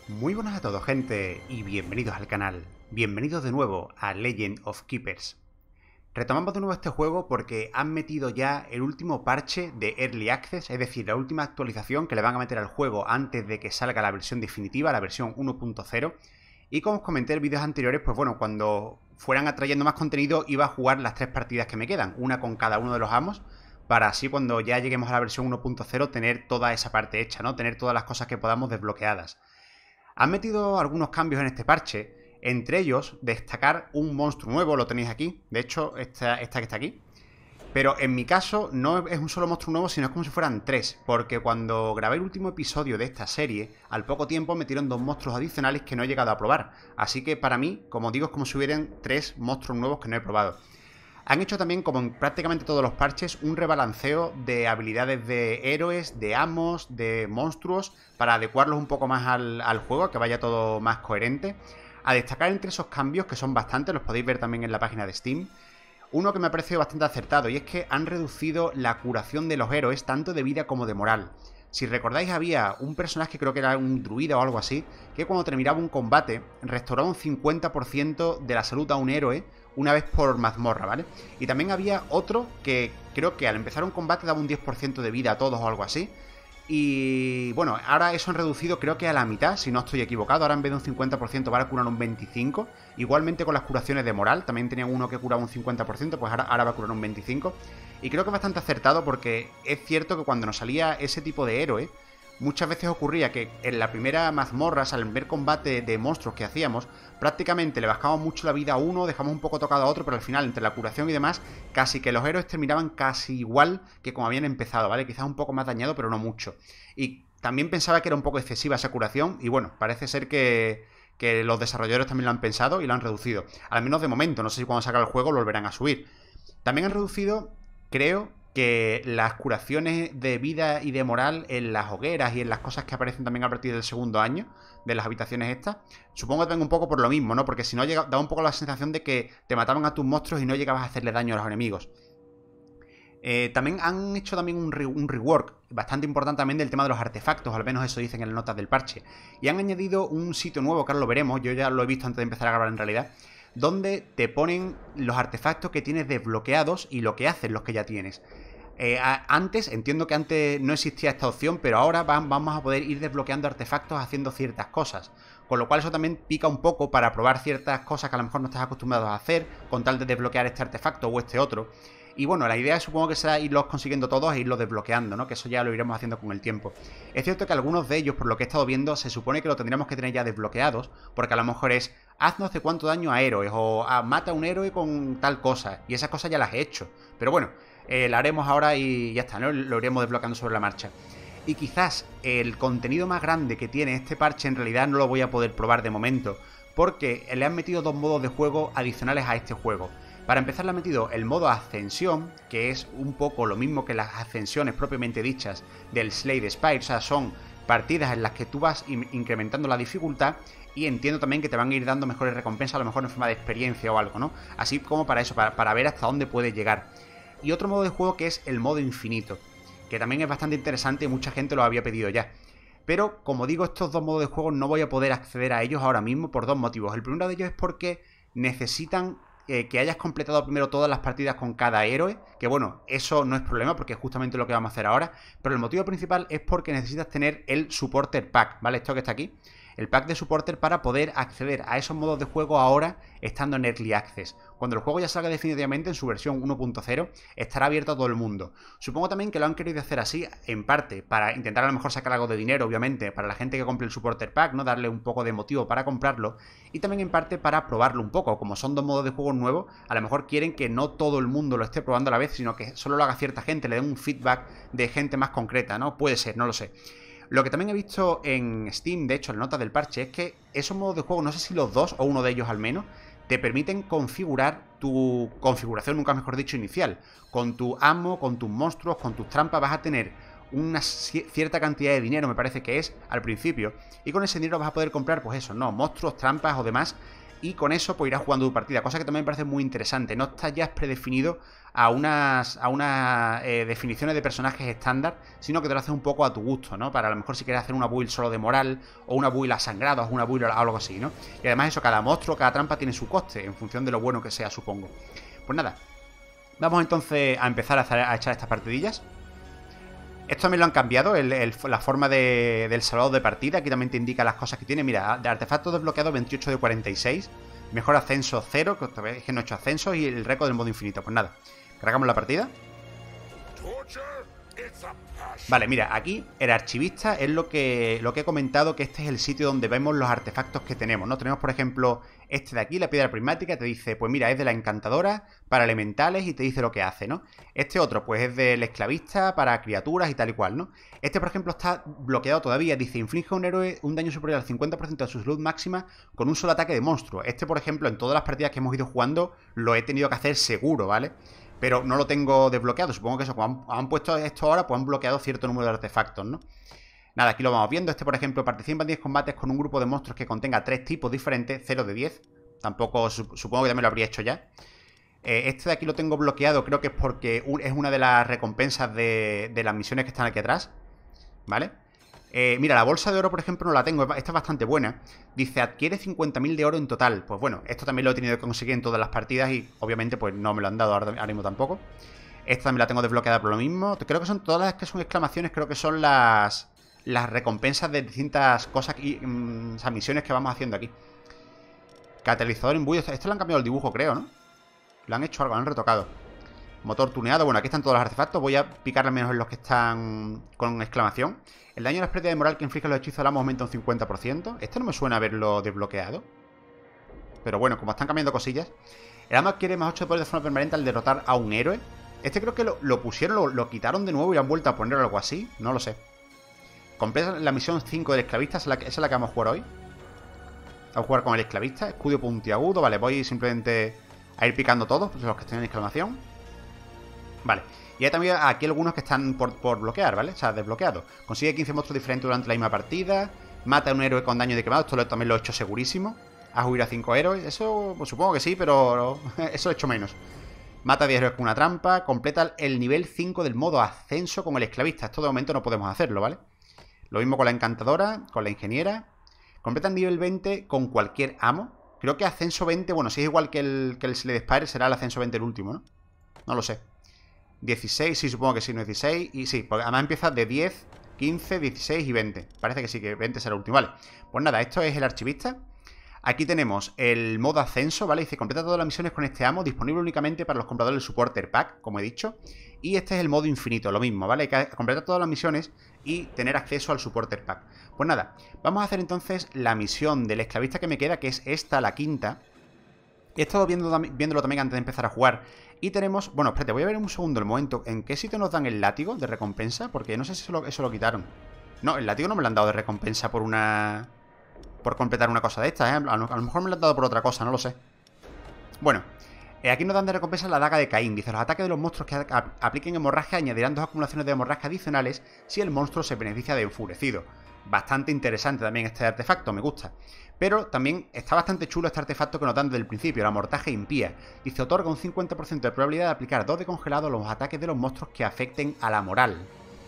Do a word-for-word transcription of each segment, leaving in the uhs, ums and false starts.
Muy buenas a todos, gente, y bienvenidos al canal. Bienvenidos de nuevo a Legend of Keepers. Retomamos de nuevo este juego porque han metido ya el último parche de Early Access, es decir, la última actualización que le van a meter al juego antes de que salga la versión definitiva, la versión uno punto cero. Y como os comenté en vídeos anteriores, pues bueno, cuando fueran atrayendo más contenido iba a jugar las tres partidas que me quedan, una con cada uno de los amos, para así cuando ya lleguemos a la versión uno punto cero tener toda esa parte hecha, ¿no? Tener todas las cosas que podamos desbloqueadas. Han metido algunos cambios en este parche, entre ellos destacar un monstruo nuevo, lo tenéis aquí, de hecho esta, esta que está aquí. Pero en mi caso no es un solo monstruo nuevo, sino es como si fueran tres, porque cuando grabé el último episodio de esta serie, al poco tiempo metieron dos monstruos adicionales que no he llegado a probar. Así que para mí, como digo, es como si hubieran tres monstruos nuevos que no he probado. Han hecho también, como en prácticamente todos los parches, un rebalanceo de habilidades de héroes, de amos, de monstruos, para adecuarlos un poco más al, al juego, que vaya todo más coherente. A destacar entre esos cambios, que son bastantes, los podéis ver también en la página de Steam, uno que me ha parecido bastante acertado, y es que han reducido la curación de los héroes, tanto de vida como de moral. Si recordáis, había un personaje, creo que era un druida o algo así, que cuando terminaba un combate, restauraba un cincuenta por ciento de la salud a un héroe una vez por mazmorra, ¿vale? Y también había otro que creo que al empezar un combate daba un diez por ciento de vida a todos o algo así. Y bueno, ahora eso han reducido creo que a la mitad, si no estoy equivocado. Ahora en vez de un cincuenta por ciento van a curar un veinticinco por ciento. Igualmente con las curaciones de moral, también tenían uno que curaba un cincuenta por ciento, pues ahora, ahora va a curar un veinticinco por ciento. Y creo que es bastante acertado porque es cierto que cuando nos salía ese tipo de héroe, muchas veces ocurría que en la primera mazmorra, al ver combate de monstruos que hacíamos, prácticamente le bajamos mucho la vida a uno, dejamos un poco tocado a otro, pero al final, entre la curación y demás, casi que los héroes terminaban casi igual que como habían empezado, ¿vale? Quizás un poco más dañado, pero no mucho. Y también pensaba que era un poco excesiva esa curación, y bueno, parece ser que, que los desarrolladores también lo han pensado y lo han reducido. Al menos de momento, no sé si cuando salga el juego lo volverán a subir. También han reducido, creo, que las curaciones de vida y de moral en las hogueras y en las cosas que aparecen también a partir del segundo año de las habitaciones estas, supongo que venga un poco por lo mismo, ¿no? Porque si no, llega, da un poco la sensación de que te mataban a tus monstruos y no llegabas a hacerle daño a los enemigos. Eh, también han hecho también un, re un rework bastante importante también del tema de los artefactos, al menos eso dicen en las notas del parche. Y han añadido un sitio nuevo, que ahora lo veremos, yo ya lo he visto antes de empezar a grabar en realidad, donde te ponen los artefactos que tienes desbloqueados y lo que hacen los que ya tienes. Eh, a, antes, entiendo que antes no existía esta opción, pero ahora van, vamos a poder ir desbloqueando artefactos haciendo ciertas cosas. Con lo cual eso también pica un poco para probar ciertas cosas que a lo mejor no estás acostumbrado a hacer, con tal de desbloquear este artefacto o este otro. Y bueno, la idea supongo que será irlos consiguiendo todos e irlos desbloqueando, ¿no? Que eso ya lo iremos haciendo con el tiempo. Es cierto que algunos de ellos, por lo que he estado viendo, se supone que lo tendríamos que tener ya desbloqueados, porque a lo mejor es, haz no sé cuánto daño a héroes, o ah, mata a un héroe con tal cosa, y esas cosas ya las he hecho. Pero bueno, eh, la haremos ahora y ya está, ¿no? Lo iremos desbloqueando sobre la marcha. Y quizás el contenido más grande que tiene este parche en realidad no lo voy a poder probar de momento, porque le han metido dos modos de juego adicionales a este juego. Para empezar le han metido el modo ascensión, que es un poco lo mismo que las ascensiones propiamente dichas del Slay Spire, o sea, son partidas en las que tú vas incrementando la dificultad y entiendo también que te van a ir dando mejores recompensas, a lo mejor en forma de experiencia o algo, ¿no? Así como para eso, para, para ver hasta dónde puedes llegar. Y otro modo de juego que es el modo infinito, que también es bastante interesante y mucha gente lo había pedido ya. Pero, como digo, estos dos modos de juego no voy a poder acceder a ellos ahora mismo por dos motivos. El primero de ellos es porque necesitan eh, que hayas completado primero todas las partidas con cada héroe, que bueno, eso no es problema porque es justamente lo que vamos a hacer ahora, pero el motivo principal es porque necesitas tener el Supporter Pack, ¿vale? Esto que está aquí. El pack de Supporter para poder acceder a esos modos de juego ahora estando en Early Access. Cuando el juego ya salga definitivamente en su versión uno punto cero, estará abierto a todo el mundo. Supongo también que lo han querido hacer así, en parte, para intentar a lo mejor sacar algo de dinero, obviamente, para la gente que compre el Supporter Pack, ¿no? Darle un poco de motivo para comprarlo, y también en parte para probarlo un poco. Como son dos modos de juego nuevos, a lo mejor quieren que no todo el mundo lo esté probando a la vez, sino que solo lo haga cierta gente, le den un feedback de gente más concreta, ¿no? Puede ser, no lo sé. Lo que también he visto en Steam, de hecho en notas del parche, es que esos modos de juego, no sé si los dos o uno de ellos al menos, te permiten configurar tu configuración, nunca mejor dicho, inicial. Con tu ammo, con tus monstruos, con tus trampas vas a tener una cierta cantidad de dinero, me parece que es, al principio. Y con ese dinero vas a poder comprar, pues eso, no, monstruos, trampas o demás y con eso pues irás jugando tu partida, cosa que también me parece muy interesante. No estás ya predefinido a unas, a unas eh, definiciones de personajes estándar, sino que te lo haces un poco a tu gusto, ¿no? Para a lo mejor si quieres hacer una build solo de moral, o una build a sangrados, o una build a algo así, ¿no? Y además eso, cada monstruo, cada trampa tiene su coste, en función de lo bueno que sea, supongo. Pues nada, vamos entonces a empezar a, hacer, a echar estas partidillas. Esto también lo han cambiado, el, el, la forma de, del salvado de partida. Aquí también te indica las cosas que tiene. Mira, de artefactos desbloqueados veintiocho de cuarenta y seis. Mejor ascenso cero, que es que no he hecho ascensos. Y el récord del modo infinito. Pues nada, cargamos la partida. Vale, mira, aquí el archivista es lo que, lo que he comentado, que este es el sitio donde vemos los artefactos que tenemos, ¿no? Tenemos, por ejemplo, este de aquí, la piedra prismática, te dice, pues mira, es de la encantadora para elementales y te dice lo que hace, ¿no? Este otro, pues es del esclavista para criaturas y tal y cual, ¿no? Este, por ejemplo, está bloqueado todavía, dice, inflige a un héroe un daño superior al cincuenta por ciento de su salud máxima con un solo ataque de monstruo. Este, por ejemplo, en todas las partidas que hemos ido jugando, lo he tenido que hacer seguro, ¿vale? Pero no lo tengo desbloqueado. Supongo que eso, como han, han puesto esto ahora, pues han bloqueado cierto número de artefactos, ¿no? Nada, aquí lo vamos viendo. Este, por ejemplo, participa en diez combates con un grupo de monstruos que contenga tres tipos diferentes, cero de diez. Tampoco, supongo que ya me lo habría hecho ya. Eh, este de aquí lo tengo bloqueado, creo que es porque es una de las recompensas de, de las misiones que están aquí atrás, ¿vale? Eh, mira, la bolsa de oro, por ejemplo, no la tengo. Esta es bastante buena. Dice, adquiere cincuenta mil de oro en total. Pues bueno, esto también lo he tenido que conseguir en todas las partidas y obviamente pues no me lo han dado ahora, ahora mismo tampoco. Esta también la tengo desbloqueada por lo mismo. Creo que son todas las que son exclamaciones, creo que son las las recompensas de distintas cosas y mmm, o sea, misiones que vamos haciendo aquí. Catalizador imbuido. Esto le han cambiado el dibujo, creo, ¿no? Lo han hecho algo, lo han retocado. Motor tuneado. Bueno, aquí están todos los artefactos. Voy a picarle menos en los que están con exclamación. El daño a las pérdidas de moral que inflige los hechizos al amo aumenta un cincuenta por ciento. Este no me suena haberlo desbloqueado. Pero bueno, como están cambiando cosillas. El amo adquiere más ocho de poder de forma permanente al derrotar a un héroe. Este creo que lo, lo pusieron, lo, lo quitaron de nuevo y han vuelto a poner algo así. No lo sé. Completa la misión cinco del esclavista. Esa es la, esa es la que vamos a jugar hoy. Vamos a jugar con el esclavista. Escudo puntiagudo. Vale, voy simplemente a ir picando todos, pues los que estén en exclamación. Vale. Y hay también aquí algunos que están por, por bloquear, ¿vale? O sea, desbloqueados. Consigue quince monstruos diferentes durante la misma partida. Mata a un héroe con daño de quemado. Esto lo, también lo he hecho segurísimo. Haz huir a cinco héroes. Eso, pues supongo que sí, pero eso lo he hecho menos. Mata a diez héroes con una trampa. Completa el nivel cinco del modo ascenso con el esclavista. Esto de momento no podemos hacerlo, ¿vale? Lo mismo con la encantadora, con la ingeniera. Completa el nivel veinte con cualquier amo. Creo que ascenso veinte, bueno, si es igual que el, que el Slade Spire, será el ascenso veinte el último, ¿no? No lo sé. dieciséis, sí, supongo que sí, no es dieciséis. Y sí, porque además empieza de diez, quince, dieciséis y veinte. Parece que sí, que veinte será el último, vale. Pues nada, esto es el archivista. Aquí tenemos el modo ascenso, ¿vale? Dice, completa todas las misiones con este amo, disponible únicamente para los compradores del Supporter Pack, como he dicho. Y este es el modo infinito, lo mismo, ¿vale? Hay que completar todas las misiones y tener acceso al Supporter Pack. Pues nada, vamos a hacer entonces la misión del esclavista que me queda, que es esta, la quinta. He estado viendo, viéndolo también antes de empezar a jugar. Y tenemos... Bueno, espérate, voy a ver un segundo el momento. ¿En qué sitio nos dan el látigo de recompensa? Porque no sé si eso lo, eso lo quitaron. No, el látigo no me lo han dado de recompensa por una... Por completar una cosa de estas, ¿eh? A lo, a lo mejor me lo han dado por otra cosa, no lo sé. Bueno, eh, aquí nos dan de recompensa la daga de Caín. Dice, los ataques de los monstruos que a, apliquen hemorragia añadirán dos acumulaciones de hemorragia adicionales si el monstruo se beneficia de enfurecido. Bastante interesante también este artefacto, me gusta. Pero también está bastante chulo este artefacto que nos dan desde el principio, la mortaja impía. Dice, otorga un cincuenta por ciento de probabilidad de aplicar dos de congelado a los ataques de los monstruos que afecten a la moral.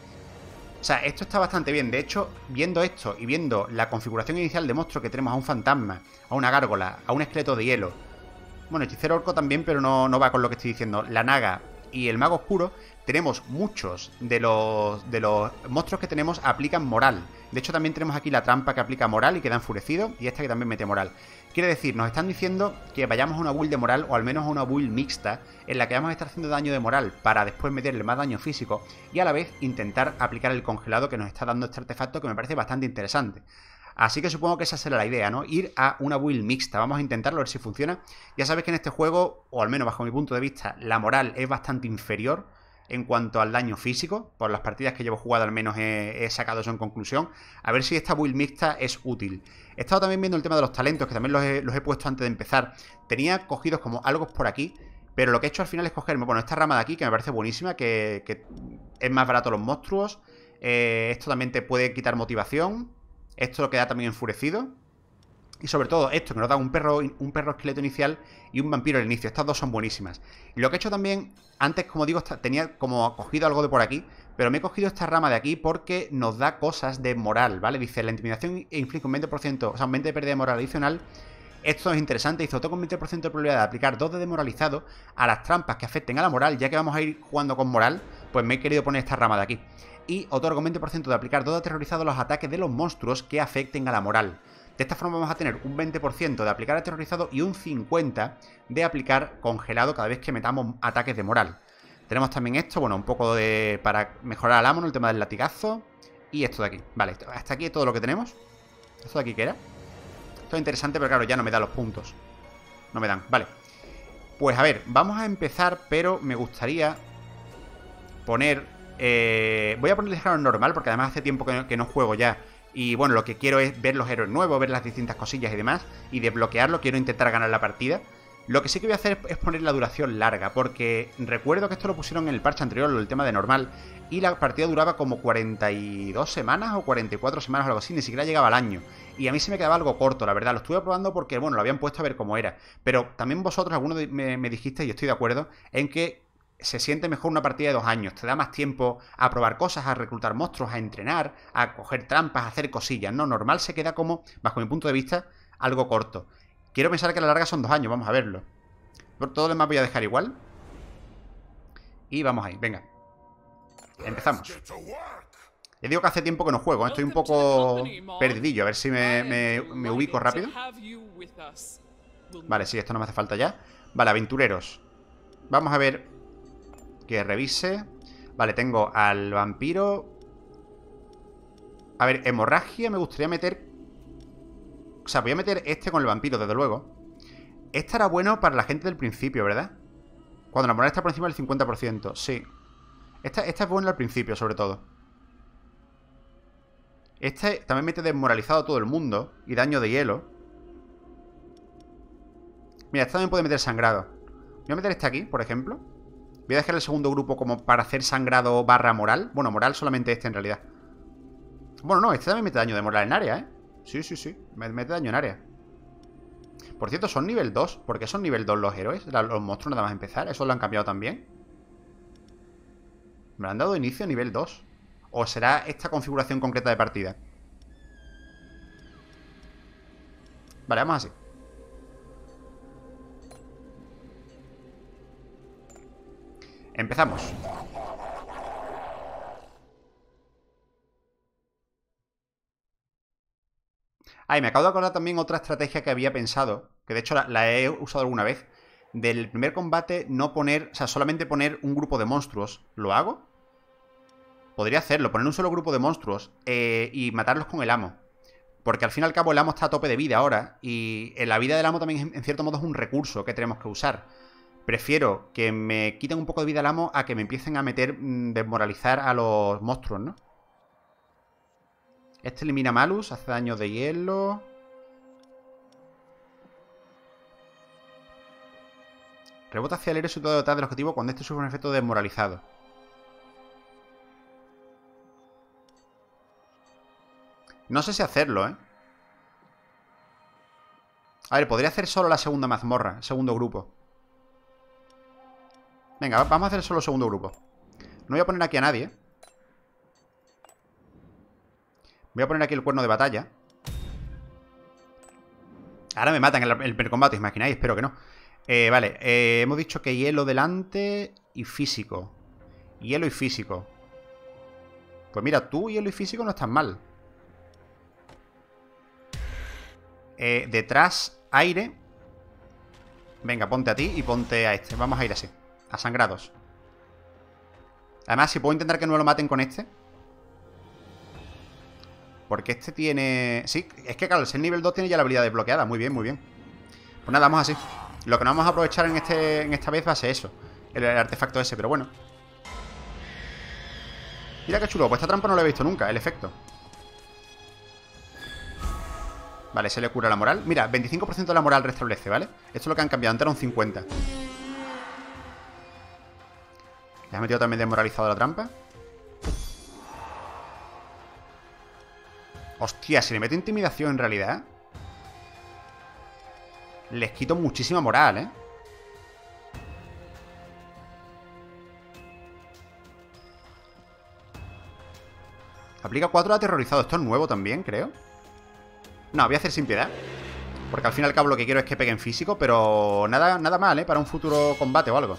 O sea, esto está bastante bien. De hecho, viendo esto y viendo la configuración inicial de monstruo que tenemos a un fantasma, a una gárgola, a un esqueleto de hielo. Bueno, hechicero orco también, pero no, no va con lo que estoy diciendo. La naga y el mago oscuro, tenemos muchos de los, de los monstruos que tenemos aplican moral. De hecho, también tenemos aquí la trampa que aplica moral y queda enfurecido, y esta que también mete moral. Quiere decir, nos están diciendo que vayamos a una build de moral, o al menos a una build mixta, en la que vamos a estar haciendo daño de moral para después meterle más daño físico, y a la vez intentar aplicar el congelado que nos está dando este artefacto, que me parece bastante interesante. Así que supongo que esa será la idea, ¿no? Ir a una build mixta. Vamos a intentarlo, a ver si funciona. Ya sabéis que en este juego, o al menos bajo mi punto de vista, la moral es bastante inferior en cuanto al daño físico. Por las partidas que llevo jugado al menos he, he sacado eso en conclusión. A ver si esta build mixta es útil. He estado también viendo el tema de los talentos, que también los he, los he puesto antes de empezar. Tenía cogidos como algo por aquí, pero lo que he hecho al final es cogerme, bueno, esta rama de aquí, que me parece buenísima, que, que es más barato los monstruos. Eh, esto también te puede quitar motivación. Esto lo queda también enfurecido. Y sobre todo esto, que nos da un perro, un perro esqueleto inicial y un vampiro al inicio. Estas dos son buenísimas. Y lo que he hecho también, antes, como digo, tenía como cogido algo de por aquí, pero me he cogido esta rama de aquí porque nos da cosas de moral, ¿vale? Dice, la intimidación inflige un veinte por ciento, o sea, un veinte por ciento de pérdida de moral adicional. Esto es interesante. Dice, tengo un veinte por ciento de probabilidad de aplicar dos de demoralizado a las trampas que afecten a la moral. Ya que vamos a ir jugando con moral, pues me he querido poner esta rama de aquí. Y otorga un veinte por ciento de aplicar dos de aterrorizado a los ataques de los monstruos que afecten a la moral. De esta forma vamos a tener un veinte por ciento de aplicar aterrorizado y un cincuenta por ciento de aplicar congelado cada vez que metamos ataques de moral. Tenemos también esto, bueno, un poco de para mejorar al amo, el tema del latigazo. Y esto de aquí. Vale, hasta aquí es todo lo que tenemos. ¿Esto de aquí qué era? Esto es interesante, pero claro, ya no me da los puntos. No me dan, vale. Pues a ver, vamos a empezar, pero me gustaría poner... Eh, voy a poner el género normal, porque además hace tiempo que no, que no juego ya. Y bueno, lo que quiero es ver los héroes nuevos, ver las distintas cosillas y demás. Y desbloquearlo, quiero intentar ganar la partida. Lo que sí que voy a hacer es poner la duración larga, porque recuerdo que esto lo pusieron en el parche anterior, el tema de normal, y la partida duraba como cuarenta y dos semanas o cuarenta y cuatro semanas o algo así, ni siquiera llegaba al año. Y a mí se me quedaba algo corto, la verdad. Lo estuve probando porque, bueno, lo habían puesto a ver cómo era. Pero también vosotros, algunos me, me dijisteis, y estoy de acuerdo, en que se siente mejor una partida de dos años. Te da más tiempo a probar cosas, a reclutar monstruos, a entrenar, a coger trampas, a hacer cosillas. No, normal se queda como, bajo mi punto de vista, algo corto. Quiero pensar que a la larga son dos años, vamos a verlo. Todo lo demás voy a dejar igual. Y vamos ahí, venga. Empezamos. Ya digo que hace tiempo que no juego, ¿eh? Estoy un poco perdidillo. A ver si me, me, me ubico rápido. Vale, sí, esto no me hace falta ya. Vale, aventureros. Vamos a ver que revise. Vale, tengo al vampiro. A ver, hemorragia me gustaría meter. O sea, voy a meter este con el vampiro, desde luego. Este era bueno para la gente del principio, ¿verdad? Cuando la moral está por encima del cincuenta por ciento. Sí. Esta, esta es buena al principio, sobre todo. Este también mete desmoralizado a todo el mundo. Y daño de hielo. Mira, este también puede meter sangrado. Voy a meter este aquí, por ejemplo. Voy a dejar el segundo grupo como para hacer sangrado barra moral. Bueno, moral solamente este en realidad. Bueno, no, este también mete daño de moral en área, ¿eh? Sí, sí, sí. Mete daño en área. Por cierto, son nivel dos. ¿Por qué son nivel dos los héroes? Los monstruos nada más empezar. ¿Eso lo han cambiado también? Me lo han dado inicio a nivel dos. ¿O será esta configuración concreta de partida? Vale, vamos así. Empezamos. Ah, y me acabo de acordar también otra estrategia que había pensado, que de hecho la, la he usado alguna vez. Del primer combate no poner, o sea, solamente poner un grupo de monstruos. ¿Lo hago? Podría hacerlo, poner un solo grupo de monstruos eh, y matarlos con el amo. Porque al fin y al cabo el amo está a tope de vida ahora. Y en la vida del amo también en cierto modo es un recurso que tenemos que usar. Prefiero que me quiten un poco de vida al amo a que me empiecen a meter, mmm, desmoralizar a los monstruos, ¿no? Este elimina malus, hace daño de hielo. Rebota hacia el héroe situado detrás del objetivo cuando este sufre un efecto desmoralizado. No sé si hacerlo, ¿eh? A ver, podría hacer solo la segunda mazmorra, segundo grupo. Venga, vamos a hacer solo el segundo grupo. No voy a poner aquí a nadie. Voy a poner aquí el cuerno de batalla. Ahora me matan en el, el primer combate, ¿os imagináis? Espero que no. Eh, vale, eh, hemos dicho que hielo delante y físico. Hielo y físico. Pues mira, tú hielo y físico no estás mal. Eh, detrás, aire. Venga, ponte a ti y ponte a este. Vamos a ir así, a sangrados. Además, si puedo intentar que no me lo maten con este. Porque este tiene... Sí, es que claro, el ser nivel dos tiene ya la habilidad desbloqueada. Muy bien, muy bien. Pues nada, vamos así. Lo que no vamos a aprovechar en, este, en esta vez va a ser eso. El, el artefacto ese, pero bueno. Mira qué chulo, pues esta trampa no la he visto nunca, el efecto. Vale, se le cura la moral. Mira, veinticinco por ciento de la moral restablece, ¿vale? Esto es lo que han cambiado, antes era un cincuenta. Le has metido también desmoralizado la trampa. Hostia, si le meto intimidación en realidad. les quito muchísima moral, ¿eh? Aplica cuatro aterrorizado. Esto es nuevo también, creo. No, voy a hacer sin piedad. Porque al fin y al cabo lo que quiero es que peguen físico. Pero nada, nada mal, ¿eh? Para un futuro combate o algo.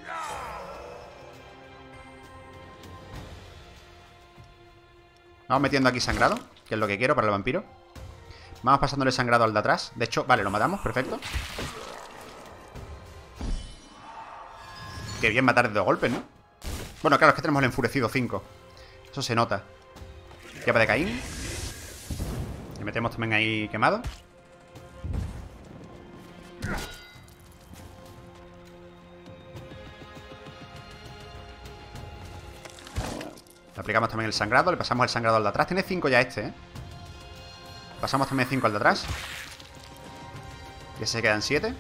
Vamos metiendo aquí sangrado, que es lo que quiero para el vampiro. Vamos pasándole sangrado al de atrás. De hecho, vale, lo matamos, perfecto. Qué bien matar de dos golpes, ¿no? Bueno, claro, es que tenemos el enfurecido cinco. Eso se nota. Llave de Caín. Le metemos también ahí quemado. Le aplicamos también el sangrado. Le pasamos el sangrado al de atrás. Tiene cinco ya este, ¿eh? Pasamos también cinco al de atrás. Ya se quedan siete.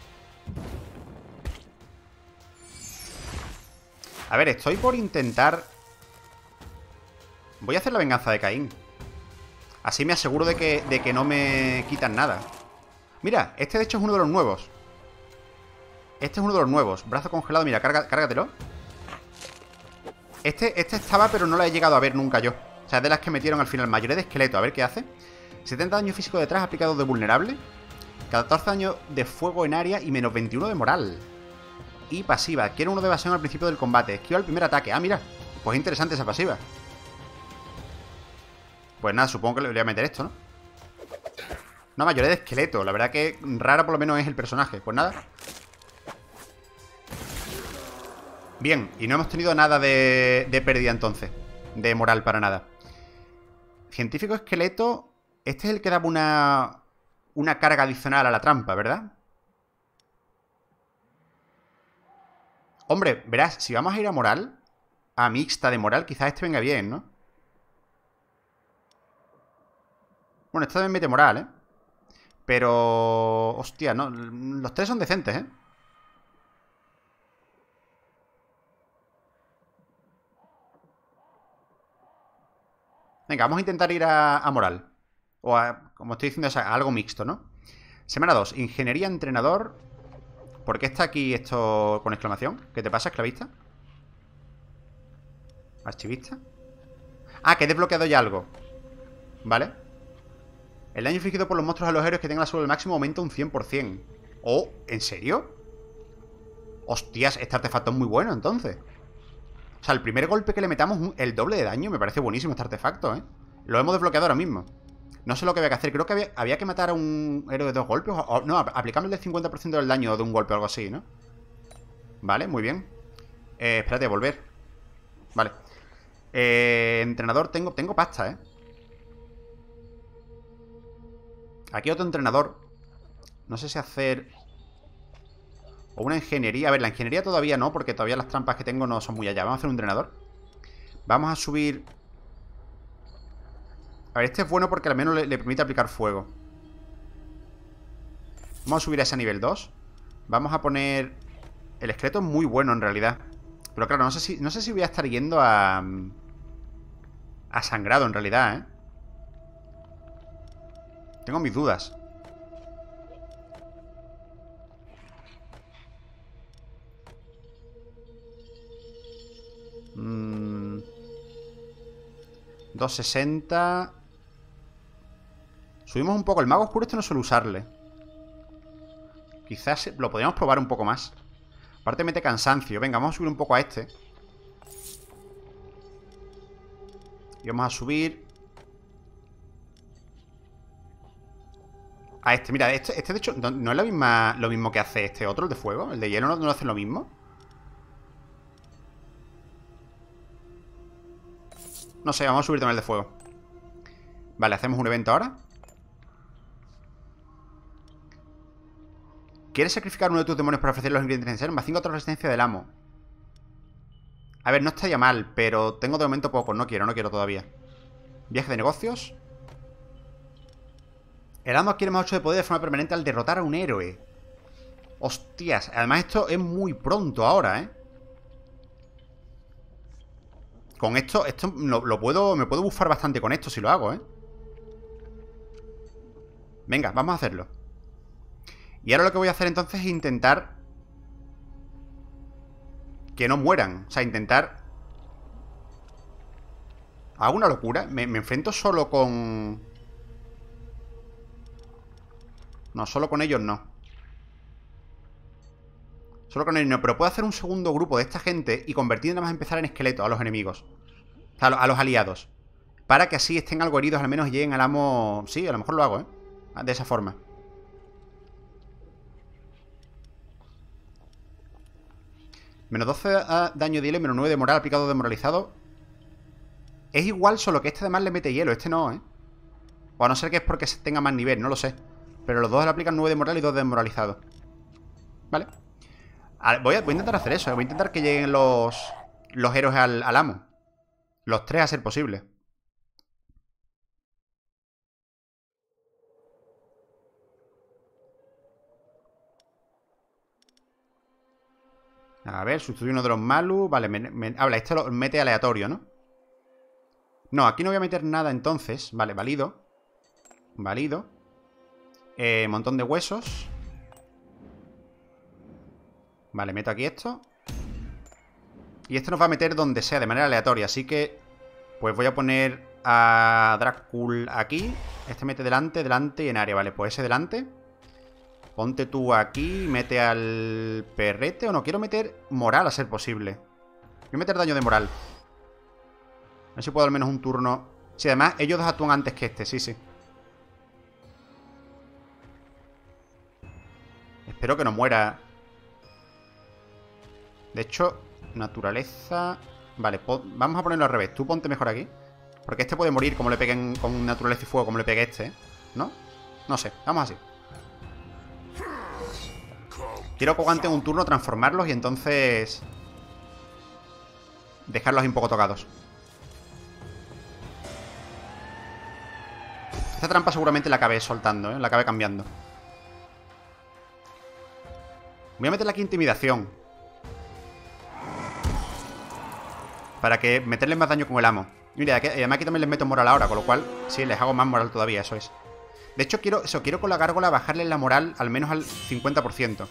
A ver, estoy por intentar... Voy a hacer la venganza de Caín. Así me aseguro de que, de que no me quitan nada. Mira, este de hecho es uno de los nuevos. Este es uno de los nuevos. Brazo congelado, mira, carga, cárgatelo. Este, este estaba, pero no lo he llegado a ver nunca yo. O sea, es de las que metieron al final. Mayoría de esqueleto, a ver qué hace. setenta daño físico detrás, aplicado de vulnerable. catorce daño de fuego en área y menos veintiuno de moral. Y pasiva, quiero uno de evasión al principio del combate. Esquiva el primer ataque. Ah, mira, pues interesante esa pasiva. Pues nada, supongo que le voy a meter esto, ¿no? Una mayoría de esqueleto. La verdad que rara por lo menos es el personaje. Pues nada. Bien, y no hemos tenido nada de, de pérdida entonces. De moral para nada. Científico esqueleto. Este es el que daba una, una carga adicional a la trampa, ¿verdad? Hombre, verás, si vamos a ir a moral, a mixta de moral, quizás este venga bien, ¿no? Bueno, este también mete moral, ¿eh? Pero... Hostia, no. Los tres son decentes, ¿eh? Venga, vamos a intentar ir a, a moral. O a, como estoy diciendo, a algo mixto, ¿no? Semana dos. Ingeniería, entrenador. ¿Por qué está aquí esto con exclamación? ¿Qué te pasa, esclavista? Archivista. Ah, que he desbloqueado ya algo. Vale. El daño infligido por los monstruos a los héroes que tengan la salud al máximo aumenta un cien por cien. Oh, ¿en serio? Hostias, este artefacto es muy bueno, entonces. O sea, el primer golpe que le metamos, el doble de daño. Me parece buenísimo este artefacto, ¿eh? Lo hemos desbloqueado ahora mismo. No sé lo que había que hacer. Creo que había, había que matar a un héroe de dos golpes. O, o, no, aplicamos el cincuenta por ciento del daño de un golpe o algo así, ¿no? Vale, muy bien. Eh, espérate, volver. Vale. Eh, entrenador, tengo, tengo pasta, ¿eh? Aquí otro entrenador. No sé si hacer... O una ingeniería. A ver, la ingeniería todavía no, porque todavía las trampas que tengo no son muy allá. Vamos a hacer un entrenador. Vamos a subir... A ver, este es bueno porque al menos le, le permite aplicar fuego. Vamos a subir a ese nivel dos. Vamos a poner... El esqueleto es muy bueno en realidad. Pero claro, no sé si, no sé si voy a estar yendo a... A sangrado en realidad, ¿eh? Tengo mis dudas. Mm. doscientos sesenta. Subimos un poco. El mago oscuro este no suele usarle. Quizás lo podríamos probar un poco más. Aparte mete cansancio. Venga, vamos a subir un poco a este. Y vamos a subir a este. Mira, este, este de hecho no, no es la misma, lo mismo que hace este otro, el de fuego. El de hielo no, no hace lo mismo. No sé, vamos a subir también el de fuego. Vale, hacemos un evento ahora. ¿Quieres sacrificar uno de tus demonios para ofrecer los ingredientes necesarios? Más cinco otra resistencia del amo. A ver, no estaría mal, pero tengo de momento poco. No quiero, no quiero todavía. Viaje de negocios. El amo adquiere más ocho de poder de forma permanente al derrotar a un héroe. Hostias, además esto es muy pronto ahora, ¿eh? Con esto, esto lo, lo puedo, me puedo bufar bastante con esto si lo hago, ¿eh? Venga, vamos a hacerlo. Y ahora lo que voy a hacer entonces es intentar que no mueran. O sea, intentar... Hago una locura. Me, me enfrento solo con... No, solo con ellos no. Solo con ellos no. Pero puedo hacer un segundo grupo de esta gente y convertir nada más empezar en esqueletos a los enemigos. O sea, a los, a los aliados. Para que así estén algo heridos, al menos lleguen al amo... Sí, a lo mejor lo hago, ¿eh? De esa forma. Menos doce daño de hielo y menos nueve de moral aplicado desmoralizado. Es igual, solo que este además le mete hielo. Este no, ¿eh? O a no ser que es porque tenga más nivel, no lo sé. Pero los dos le aplican nueve de moral y dos de desmoralizado. Vale. Voy a, voy a intentar hacer eso, ¿eh? Voy a intentar que lleguen los, los héroes al, al amo. Los tres a ser posible. A ver, sustituye uno de los Malus. Vale, me, me, habla, este lo mete aleatorio, ¿no? No, aquí no voy a meter nada entonces. Vale, válido. Válido. Eh, montón de huesos. Vale, meto aquí esto. Y este nos va a meter donde sea, de manera aleatoria. Así que, pues voy a poner a Dracul aquí. Este mete delante, delante y en área. Vale, pues ese delante. Ponte tú aquí, mete al perrete. O no, quiero meter moral a ser posible. Quiero meter daño de moral. A ver si puedo al menos un turno. Sí, además ellos dos actúan antes que este, sí, sí. Espero que no muera. De hecho, naturaleza... Vale, vamos a ponerlo al revés. Tú ponte mejor aquí. Porque este puede morir como le peguen con naturaleza y fuego, como le pegue este, ¿eh? ¿No? No sé, vamos así. Quiero que aguanten un turno, transformarlos y entonces... dejarlos ahí un poco tocados. Esta trampa seguramente la acabé soltando, ¿eh? La acabé cambiando. Voy a meterle aquí intimidación. Para que meterles más daño con el amo. Mira, aquí, además aquí también les meto moral ahora, con lo cual, sí, les hago más moral todavía, eso es. De hecho, quiero, eso, quiero con la gárgola bajarles la moral al menos al cincuenta por ciento.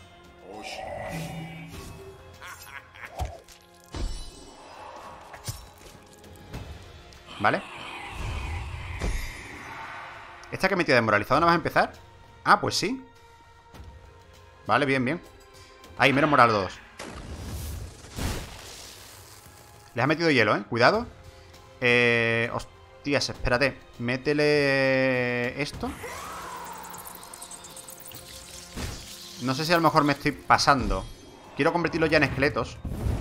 ¿Vale? ¿Esta que metida desmoralizado no vas a empezar? Ah, pues sí. Vale, bien, bien. Ahí, menos moral dos. Les ha metido hielo, ¿eh? Cuidado. Eh... Hostias, espérate. Métele... esto. No sé si a lo mejor me estoy pasando. Quiero convertirlos ya en esqueletos.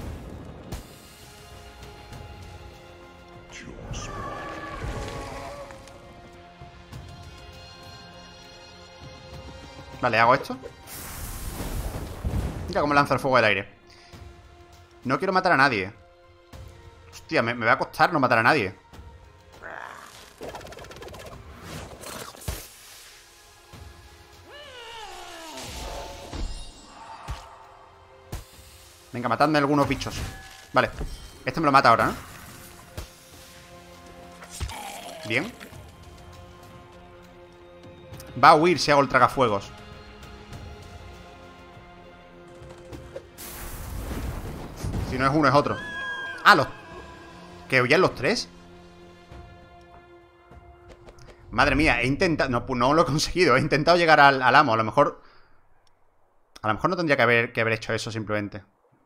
Vale, hago esto. Mira cómo lanza el fuego del aire. No quiero matar a nadie. Hostia, me, me va a costar no matar a nadie. Venga, matadme algunos bichos. Vale, este me lo mata ahora, ¿no? Bien. Va a huir si hago el tragafuegos. Si no es uno, es otro. Ah, los... ¿que huyan los tres? Madre mía, he intentado... No, no lo he conseguido. He intentado llegar al, al amo. A lo mejor... A lo mejor no tendría que haber, que haber hecho eso simplemente.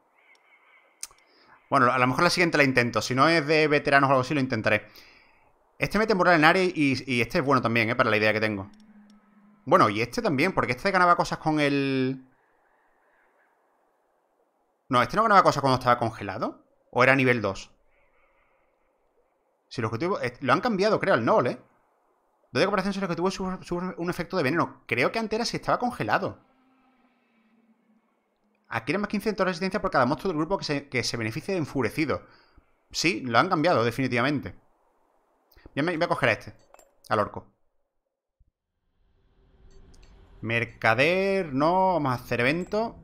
Bueno, a lo mejor la siguiente la intento. Si no es de veteranos o algo así, lo intentaré. Este mete moral en área y, y este es bueno también, ¿eh? Para la idea que tengo. Bueno, y este también, porque este ganaba cosas con el... No, ¿este no ganaba cosas cuando estaba congelado? ¿O era nivel dos? Si el objetivo... Lo han cambiado, creo, al Null, ¿eh? Doy de comparación si el objetivo sufre un efecto de veneno. Creo que antes era si estaba congelado. Adquiere más quince de resistencia por cada monstruo del grupo que se, que se beneficie de enfurecido. Sí, lo han cambiado, definitivamente. Voy a, voy a coger a este. Al orco. Mercader, no. Vamos a hacer evento.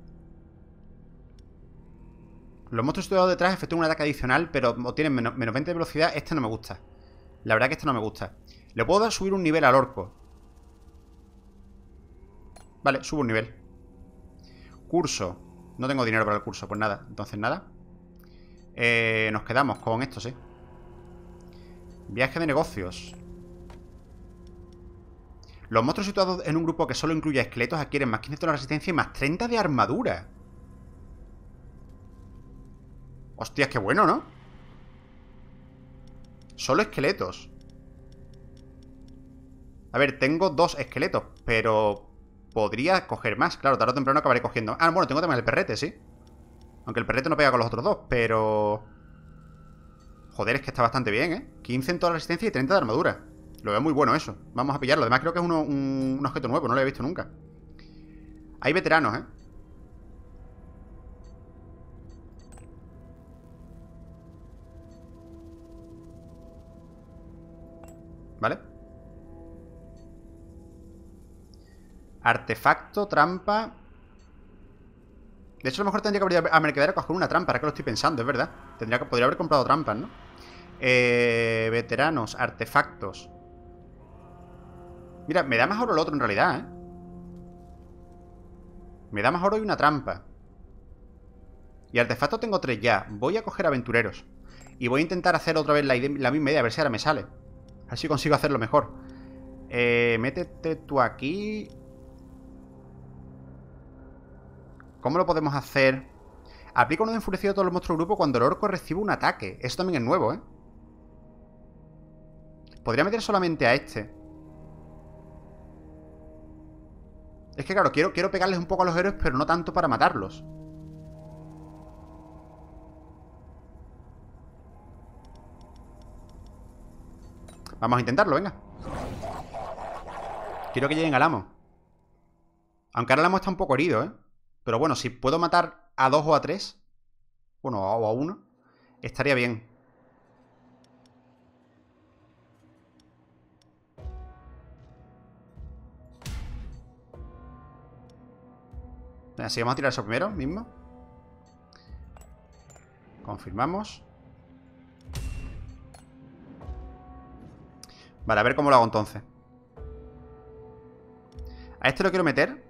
Los monstruos situados detrás efectúan un ataque adicional, pero tienen menos, menos veinte de velocidad. Este no me gusta. La verdad que este no me gusta. Le puedo dar subir un nivel al orco. Vale, subo un nivel. Curso. No tengo dinero para el curso, pues nada. Entonces nada. Eh, nos quedamos con esto, sí. Viaje de negocios. Los monstruos situados en un grupo que solo incluye esqueletos adquieren más quince de resistencia y más treinta de armadura. Hostias, qué bueno, ¿no? Solo esqueletos. A ver, tengo dos esqueletos, pero podría coger más. Claro, tarde o temprano acabaré cogiendo. Ah, bueno, tengo también el perrete, sí. Aunque el perrete no pega con los otros dos, pero... Joder, es que está bastante bien, ¿eh? quince en toda la resistencia y treinta de armadura. Lo veo muy bueno eso. Vamos a pillarlo. Además creo que es uno, un, un objeto nuevo. No lo he visto nunca. Hay veteranos, ¿eh? ¿Vale? Artefacto, trampa. De hecho, a lo mejor tendría que abrir a Mercader a coger una trampa. Ahora que lo estoy pensando, es verdad. Tendría que, podría haber comprado trampas, ¿no? Eh, veteranos, artefactos. Mira, me da más oro el otro en realidad, ¿eh? Me da más oro y una trampa. Y artefacto tengo tres ya. Voy a coger aventureros. Y voy a intentar hacer otra vez la, la misma idea. A ver si ahora me sale. A ver si consigo hacerlo mejor. Eh, métete tú aquí. ¿Cómo lo podemos hacer? Aplica uno de enfurecido a todos los monstruos del grupo cuando el orco recibe un ataque. Esto también es nuevo, ¿eh? Podría meter solamente a este. Es que claro, quiero, quiero pegarles un poco a los héroes, pero no tanto para matarlos. Vamos a intentarlo, venga. Quiero que lleguen al amo. Aunque ahora el amo está un poco herido, ¿eh? Pero bueno, si puedo matar a dos o a tres, bueno, o a uno, estaría bien. Venga, si vamos a tirar eso primero mismo. Confirmamos. Vale, a ver cómo lo hago entonces. A este lo quiero meter.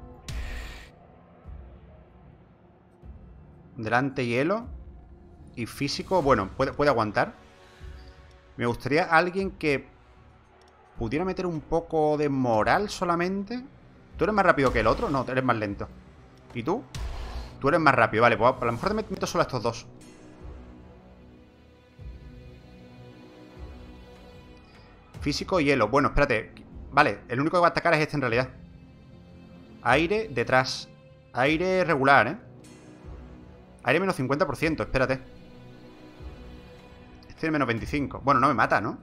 Delante hielo. Y físico, bueno, puede, puede aguantar. Me gustaría alguien que pudiera meter un poco de moral solamente. ¿Tú eres más rápido que el otro? No, eres más lento. ¿Y tú? Tú eres más rápido, vale, pues a lo mejor te meto solo a estos dos. Físico, hielo. Bueno, espérate. Vale, el único que va a atacar es este en realidad. Aire, detrás. Aire regular, ¿eh? Aire menos cincuenta por ciento, espérate. Este es menos veinticinco. Bueno, no me mata, ¿no?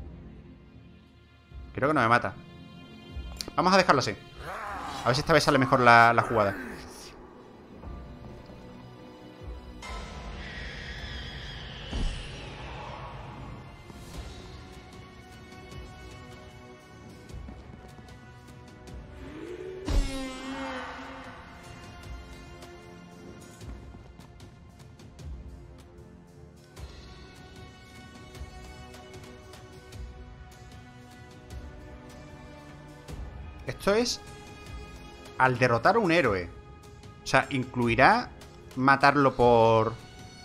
Creo que no me mata. Vamos a dejarlo así. A ver si esta vez sale mejor la, la jugada. Esto es al derrotar a un héroe. O sea, incluirá matarlo por...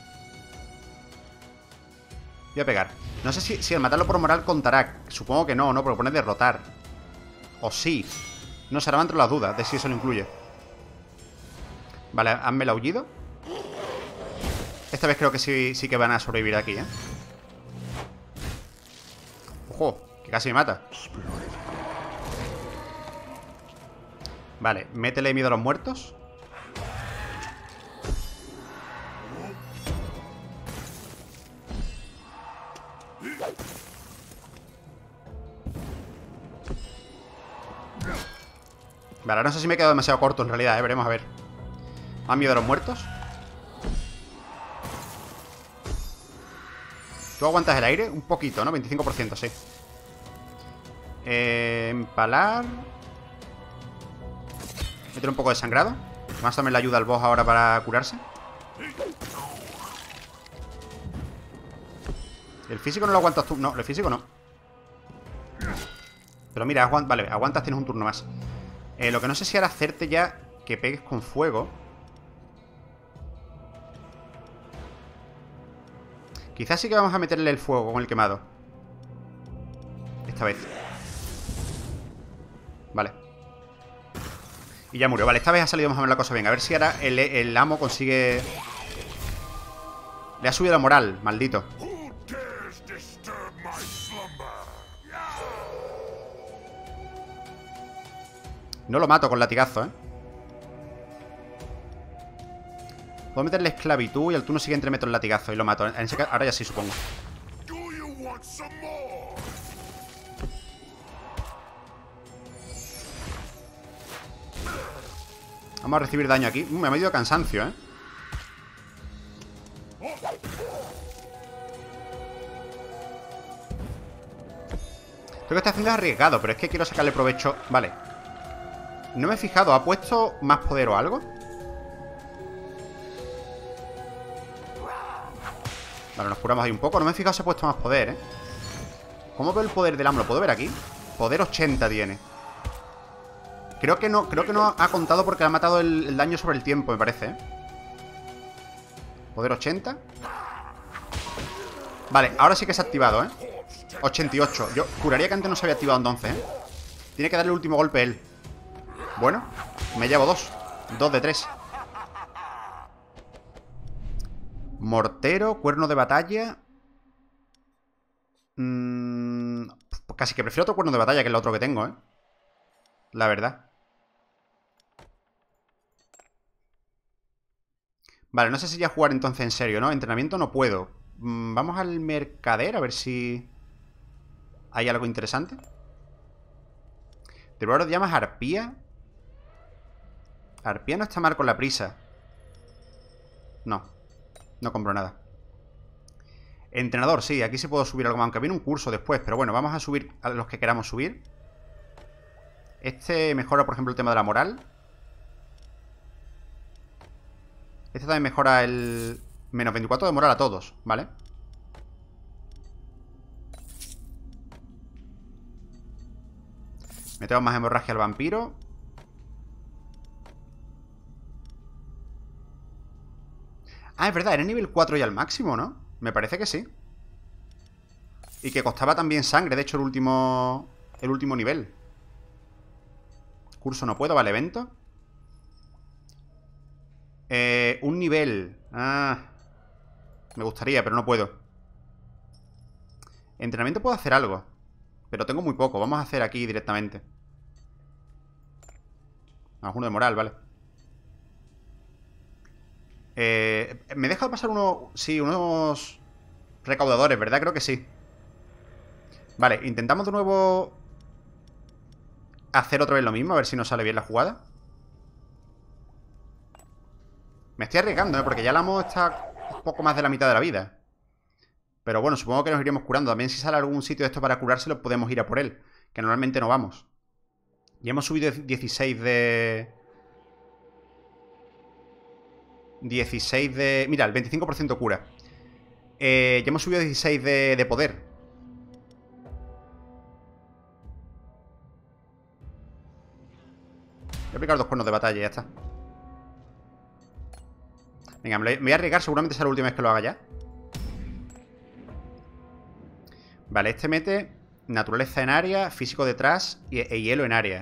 Voy a pegar. No sé si, si el matarlo por moral contará. Supongo que no, ¿no? Porque pone derrotar. O sí. No sé, ahora me han entrado las dudas de si eso lo incluye. Vale, hazme el aullido. Esta vez creo que sí, sí que van a sobrevivir aquí, ¿eh? Ojo, que casi me mata. Vale, métele miedo a los muertos. Vale, no sé si me he quedado demasiado corto en realidad, eh, veremos a ver. Más miedo a los muertos. ¿Tú aguantas el aire? Un poquito, ¿no? veinticinco por ciento, sí. eh, Empalar. Meter un poco de sangrado. Más también le ayuda al boss ahora para curarse. ¿El físico no lo aguantas tú? No, el físico no. Pero mira, aguant vale, aguantas, tienes un turno más. eh, Lo que no sé si ahora hacerte ya que pegues con fuego. Quizás sí que vamos a meterle el fuego con el quemado. Esta vez. Vale. Y ya murió. Vale, esta vez ha salido más o menos la cosa bien. A ver si ahora el, el amo consigue... Le ha subido la moral, maldito. No lo mato con latigazo, ¿eh? Puedo meterle esclavitud y al turno siguiente meto el latigazo y lo mato. En ese caso, ahora ya sí, supongo. Vamos a recibir daño aquí. Uh, me ha medido cansancio, ¿eh? Lo que está haciendo es arriesgado, pero es que quiero sacarle provecho. Vale. No me he fijado. ¿Ha puesto más poder o algo? Vale, nos curamos ahí un poco. No me he fijado si ha puesto más poder, ¿eh? ¿Cómo veo el poder del amo? ¿Lo puedo ver aquí? Poder ochenta tiene. Creo que no, creo que no ha contado porque le ha matado el, el daño sobre el tiempo, me parece, ¿eh? Poder ochenta. Vale, ahora sí que se ha activado, ¿eh? ochenta y ocho. Yo juraría que antes no se había activado entonces, ¿eh? Tiene que darle el último golpe él. Bueno, me llevo dos. Dos de tres. Mortero, cuerno de batalla. Mm, pues casi que prefiero otro cuerno de batalla que el otro que tengo, ¿eh? La verdad. Vale, no sé si ya jugar entonces en serio, ¿no? Entrenamiento no puedo. Mm, vamos al mercader a ver si hay algo interesante. Devorador de llamas, arpía. Arpía no está mal con la prisa. No, no compro nada. Entrenador, sí, aquí sí puedo subir algo más, aunque viene un curso después. Pero bueno, vamos a subir a los que queramos subir. Este mejora, por ejemplo, el tema de la moral. Este también mejora el... menos veinticuatro de moral a todos, ¿vale? Metemos más hemorragia al vampiro. Ah, es verdad, era nivel cuatro ya al máximo, ¿no? Me parece que sí. Y que costaba también sangre, de hecho, el último... El último nivel. Curso no puedo, vale, evento. Eh, un nivel. Ah, me gustaría, pero no puedo. Entrenamiento puedo hacer algo, pero tengo muy poco. Vamos a hacer aquí directamente. Vamos, uno de moral, vale. Eh, me he dejado pasar uno... Sí, unos recaudadores, ¿verdad? Creo que sí. Vale, intentamos de nuevo hacer otra vez lo mismo, a ver si nos sale bien la jugada. Me estoy arriesgando, ¿eh? Porque ya el amo está un poco más de la mitad de la vida. Pero bueno, supongo que nos iríamos curando. También si sale algún sitio de esto para curárselo, podemos ir a por él, que normalmente no vamos. Ya hemos subido dieciséis de... dieciséis de... Mira, el veinticinco por ciento cura. eh, Ya hemos subido dieciséis de, de poder. Voy a aplicar dos cuernos de batalla y ya está. Venga, me voy a arriesgar. Seguramente será la última vez que lo haga ya. Vale, este mete naturaleza en área, físico detrás y, e hielo en área.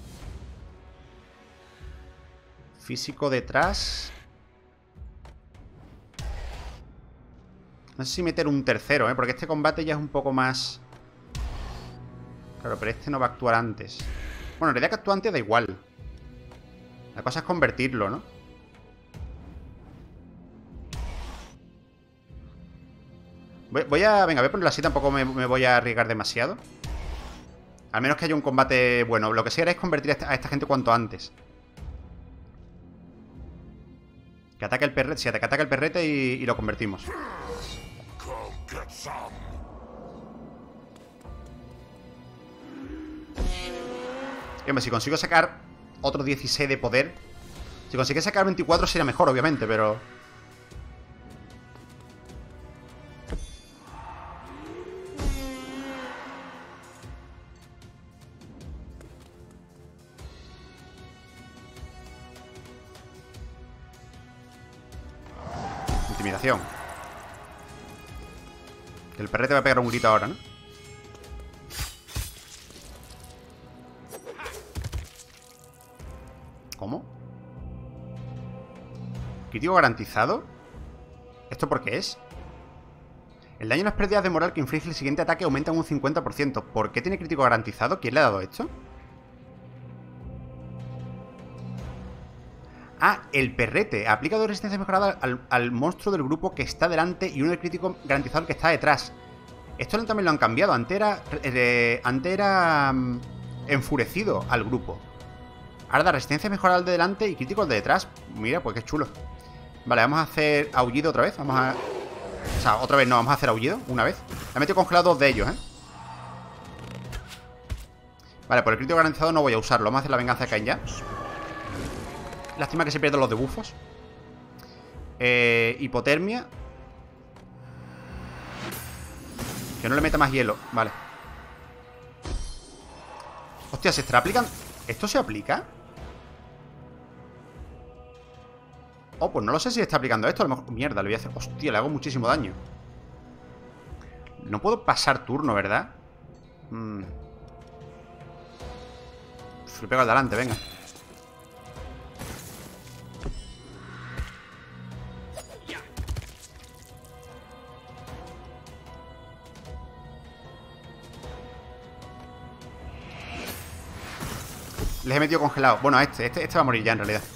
Físico detrás. No sé si meter un tercero, ¿eh? Porque este combate ya es un poco más... Claro, pero este no va a actuar antes. Bueno, en realidad que actúa antes da igual. La cosa es convertirlo, ¿no? Voy, voy a... Venga, voy a ponerlo así. Tampoco me, me voy a arriesgar demasiado. Al menos que haya un combate bueno. Lo que sí haré es convertir a esta, a esta gente cuanto antes. Que ataque el perrete. Sí, que ataque el perrete y, y lo convertimos. Y hombre, si consigo sacar otro dieciséis de poder. Si consigo sacar veinticuatro sería mejor, obviamente, pero... Intimidación. El perrete va a pegar un grito ahora, ¿no? ¿Cómo? ¿Crítico garantizado? ¿Esto por qué es? El daño en las pérdidas de moral que inflige el siguiente ataque aumenta en un cincuenta por ciento. ¿Por qué tiene crítico garantizado? ¿Quién le ha dado esto? Ah, el perrete. Aplica dos resistencias mejoradas al, al monstruo del grupo que está delante y uno de crítico garantizado al que está detrás. Esto también lo han cambiado. Antes era, eh, antes era um, enfurecido al grupo. Ahora da resistencia mejorada al de delante y crítico al de detrás. Mira, pues qué chulo. Vale, vamos a hacer aullido otra vez. Vamos a... O sea, otra vez no, vamos a hacer aullido una vez. Le he metido congelado dos de ellos, ¿eh? Vale, por el crítico garantizado no voy a usarlo. Vamos a hacer la venganza de Cain ya. Lástima que se pierden los debufos. Eh, hipotermia. Que no le meta más hielo. Vale. Hostia, ¿se está aplicando? ¿Esto se aplica? Oh, pues no lo sé si está aplicando esto. A lo mejor... Mierda, le voy a hacer... Hostia, le hago muchísimo daño. No puedo pasar turno, ¿verdad? Mm. Le pego al delante, venga. Les he metido congelado. Bueno, a este, este, este va a morir ya en realidad.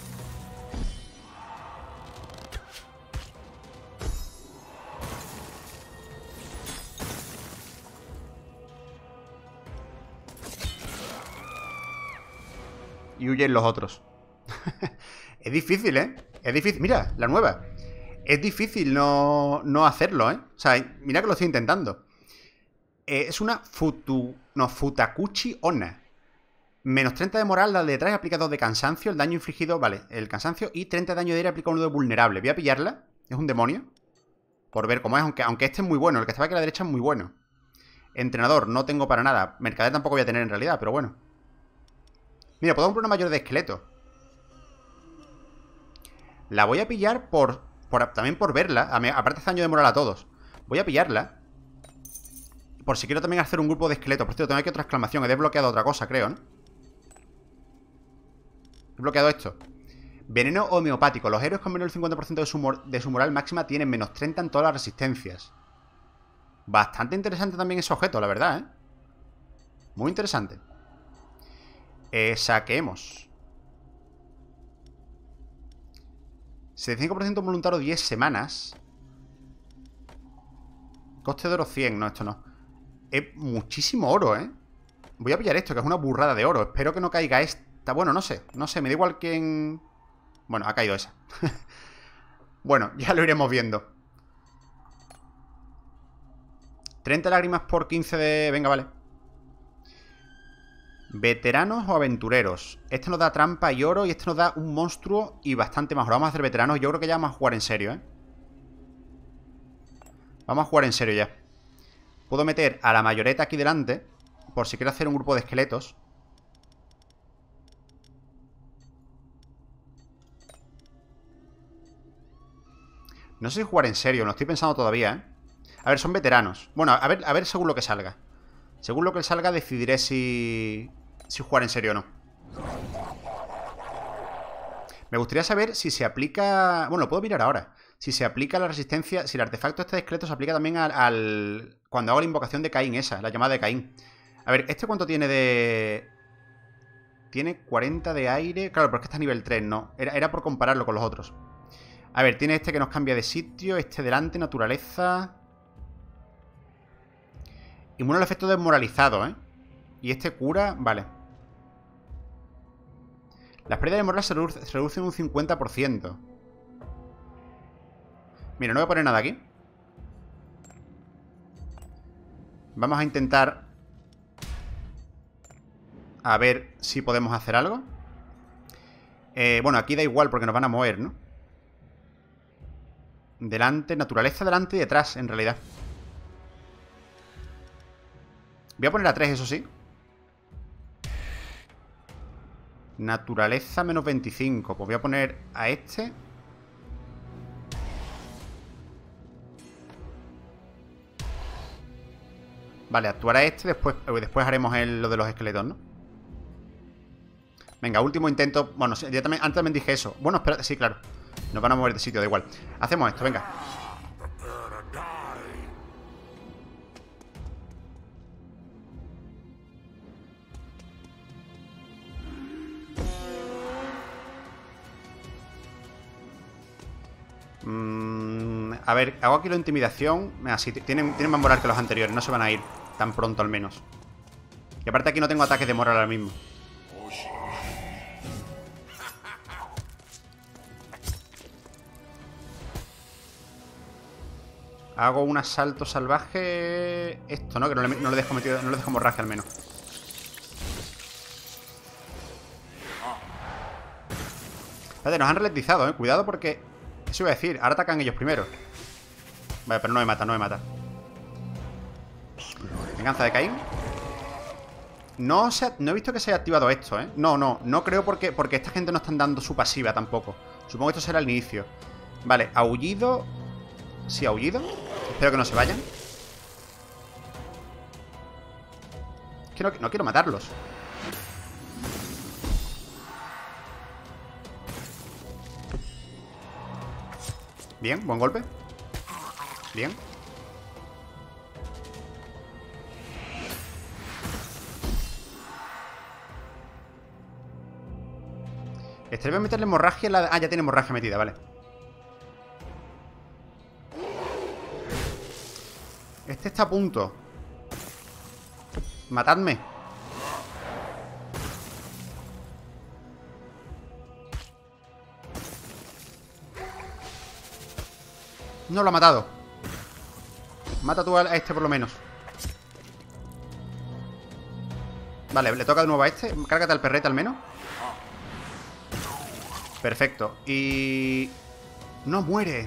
Y huyen los otros. Es difícil, ¿eh? Es difícil. Mira, la nueva. Es difícil no, no hacerlo, ¿eh? O sea, mira que lo estoy intentando. Eh, es una Futu... No, Futakuchi Onna. Menos treinta de moral, la de detrás aplica dos de cansancio. El daño infligido, vale, el cansancio. Y treinta de daño de aire aplica uno de vulnerable. Voy a pillarla. Es un demonio. Por ver cómo es, aunque, aunque este es muy bueno. El que estaba aquí a la derecha es muy bueno. Entrenador, no tengo para nada. Mercader tampoco voy a tener en realidad, pero bueno. Mira, puedo comprar una mayor de esqueleto. La voy a pillar por, por también por verla. A mí, aparte hace daño de moral a todos. Voy a pillarla. Por si quiero también hacer un grupo de esqueletos. Por cierto, tengo aquí otra exclamación. He desbloqueado otra cosa, creo, ¿no? He bloqueado esto. Veneno homeopático. Los héroes con menos del cincuenta por ciento de su, de su moral máxima tienen menos treinta en todas las resistencias. Bastante interesante también ese objeto, la verdad, ¿eh? Muy interesante. Eh, saquemos. setenta y cinco por ciento voluntario diez semanas. Coste de oro cien. No, esto no. Es muchísimo oro, ¿eh? Voy a pillar esto, que es una burrada de oro. Espero que no caiga esta. Bueno, no sé. No sé, me da igual quién... Bueno, ha caído esa. Bueno, ya lo iremos viendo. treinta lágrimas por quince de... Venga, vale. ¿Veteranos o aventureros? Este nos da trampa y oro y este nos da un monstruo y bastante más oro. Vamos a hacer veteranos. Yo creo que ya vamos a jugar en serio, ¿eh? Vamos a jugar en serio ya. Puedo meter a la mayoreta aquí delante por si quiero hacer un grupo de esqueletos. No sé si jugar en serio, lo estoy pensando todavía, ¿eh? A ver, son veteranos. Bueno, a ver, a ver según lo que salga. Según lo que salga decidiré si... Si jugar en serio o no. Me gustaría saber si se aplica... Bueno, lo puedo mirar ahora. Si se aplica la resistencia... Si el artefacto este de esqueleto se aplica también al... al... Cuando hago la invocación de Caín esa, la llamada de Caín. A ver, ¿este cuánto tiene de...? Tiene cuarenta de aire... Claro, pero es que está a nivel tres, ¿no? Era, era por compararlo con los otros. A ver, tiene este que nos cambia de sitio. Este delante, naturaleza... Inmune al efecto desmoralizado, ¿eh? Y este cura... Vale. Las pérdidas de moral se reducen un cincuenta por ciento. Mira, no voy a poner nada aquí. Vamos a intentar... A ver si podemos hacer algo. Eh, bueno, aquí da igual porque nos van a mover, ¿no? Delante, naturaleza delante y detrás, en realidad. Voy a poner a tres, eso sí. Naturaleza menos veinticinco. Pues voy a poner a este. Vale, actuará este, después, después haremos el, lo de los esqueletos, ¿no? Venga, último intento. Bueno, ya también, antes también dije eso. Bueno, espera, sí, claro. Nos van a mover de sitio, da igual. Hacemos esto, venga. Mm, a ver, hago aquí la intimidación. Así, tienen, tienen más moral que los anteriores. No se van a ir tan pronto al menos. Y aparte aquí no tengo ataques de moral ahora mismo. Hago un asalto salvaje. Esto, ¿no? Que no le, no le dejo metido, no le dejo hemorragia al menos. Espérate, nos han ralentizado, ¿eh? Cuidado porque... Eso iba a decir, ahora atacan ellos primero. Vale, pero no me mata, no me mata. Venganza de Caín. No, se ha, no he visto que se haya activado esto, ¿eh? No, no, no creo porque, porque esta gente no están dando su pasiva tampoco. Supongo que esto será el inicio. Vale, aullido. Sí, aullido. Espero que no se vayan. Es que no, no quiero matarlos. Bien, buen golpe. Bien. Este le voy a meterle hemorragia en la... Ah, ya tiene hemorragia metida, vale. Este está a punto. Matadme. No lo ha matado. Mata tú a este por lo menos. Vale, le toca de nuevo a este. Cárgate al perrete al menos. Perfecto. Y... no muere.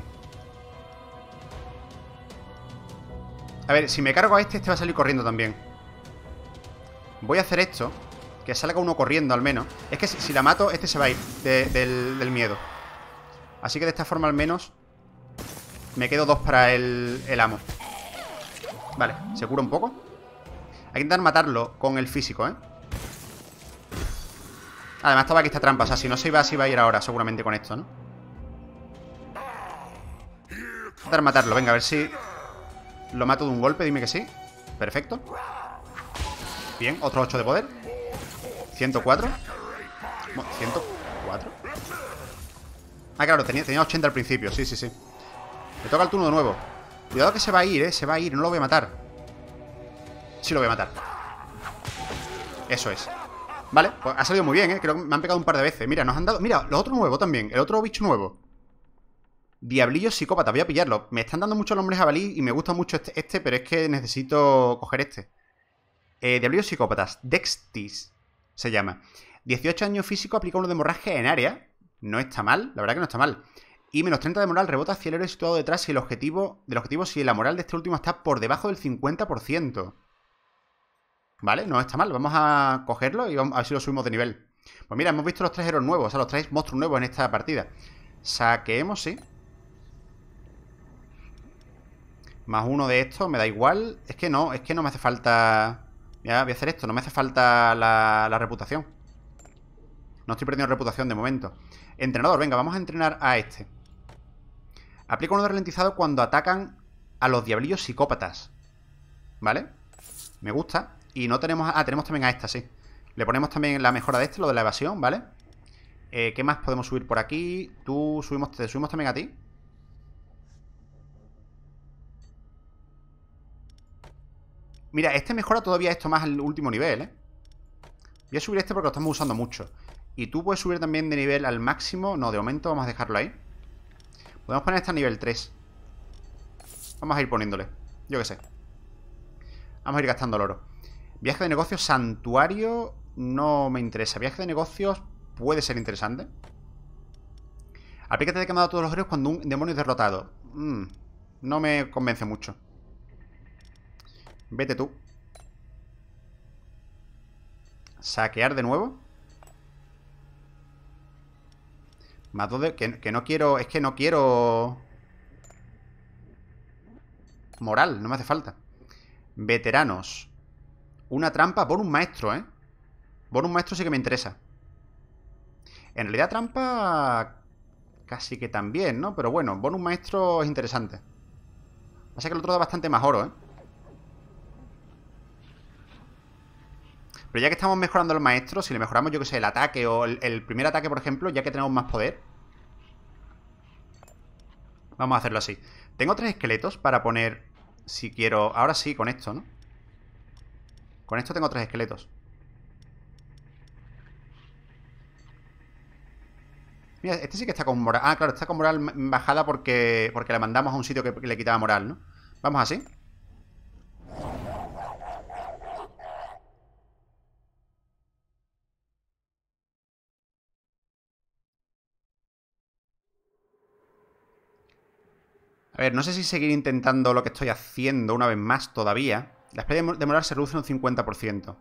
A ver, si me cargo a este, este va a salir corriendo también. Voy a hacer esto. Que salga uno corriendo al menos. Es que si, si la mato, este se va a ir de, del, del miedo. Así que de esta forma al menos me quedo dos para el, el amo. Vale, se cura un poco. Hay que intentar matarlo con el físico, ¿eh? Además estaba aquí esta trampa. O sea, si no se iba, se iba a ir ahora seguramente con esto, ¿no? Intentar matarlo, venga, a ver si lo mato de un golpe, dime que sí. Perfecto. Bien, otro ocho de poder. ciento cuatro. Bueno, ciento cuatro. Ah, claro, tenía, tenía ochenta al principio, sí, sí, sí. Le toca el turno de nuevo. Cuidado que se va a ir, eh, se va a ir, no lo voy a matar. Sí lo voy a matar. Eso es. Vale, pues ha salido muy bien, eh. Creo que me han pegado un par de veces. Mira, nos han dado... Mira, lo otro nuevo también. El otro bicho nuevo. Diablillo psicópata, voy a pillarlo. Me están dando muchos nombres jabalí y me gusta mucho este, este, pero es que necesito coger este. Eh, Diablillos psicópatas. Dextis se llama. dieciocho años físico, aplica uno de hemorragia en área. No está mal, la verdad que no está mal. Y menos treinta de moral, rebota hacia el héroe situado detrás si el objetivo, del objetivo si la moral de este último está por debajo del cincuenta por ciento. Vale, no está mal. Vamos a cogerlo y vamos a ver si lo subimos de nivel. Pues mira, hemos visto los tres héroes nuevos, o sea, los tres monstruos nuevos en esta partida. Saqueemos, sí. Más uno de estos, me da igual. Es que no, es que no me hace falta... Ya, voy a hacer esto, no me hace falta la, la reputación. No estoy perdiendo reputación de momento. Entrenador, venga, vamos a entrenar a este. Aplica uno de ralentizado cuando atacan a los diablillos psicópatas. ¿Vale? Me gusta. Y no tenemos... Ah, tenemos también a esta, sí. Le ponemos también la mejora de este, lo de la evasión, ¿vale? Eh, ¿Qué más podemos subir por aquí? Tú subimos, te subimos también a ti. Mira, este mejora todavía esto más al último nivel, ¿eh? Voy a subir este porque lo estamos usando mucho. Y tú puedes subir también de nivel al máximo. No, de momento vamos a dejarlo ahí. Podemos poner este a nivel tres. Vamos a ir poniéndole. Yo qué sé. Vamos a ir gastando el oro. Viaje de negocios, santuario. No me interesa. Viaje de negocios puede ser interesante. Aplícate de quemado a todos los héroes cuando un demonio es derrotado. Mm, no me convence mucho. Vete tú. Saquear de nuevo. Más dos de... Que, que no quiero... Es que no quiero... Moral, no me hace falta. Veteranos. Una trampa. Bonus maestro, ¿eh? Bonus maestro sí que me interesa. En realidad trampa... Casi que también, ¿no? Pero bueno, bonus maestro es interesante. Pasa que el otro da bastante más oro, ¿eh? Pero ya que estamos mejorando el maestro, si le mejoramos, yo que sé, el ataque o el, el primer ataque, por ejemplo, ya que tenemos más poder, vamos a hacerlo así. Tengo tres esqueletos para poner, si quiero... Ahora sí, con esto, ¿no? Con esto tengo tres esqueletos. Mira, este sí que está con moral. Ah, claro, está con moral bajada porque, porque le mandamos a un sitio que le quitaba moral, ¿no? Vamos así. A ver, no sé si seguir intentando lo que estoy haciendo una vez más todavía. La espera de moral se reduce un cincuenta por ciento.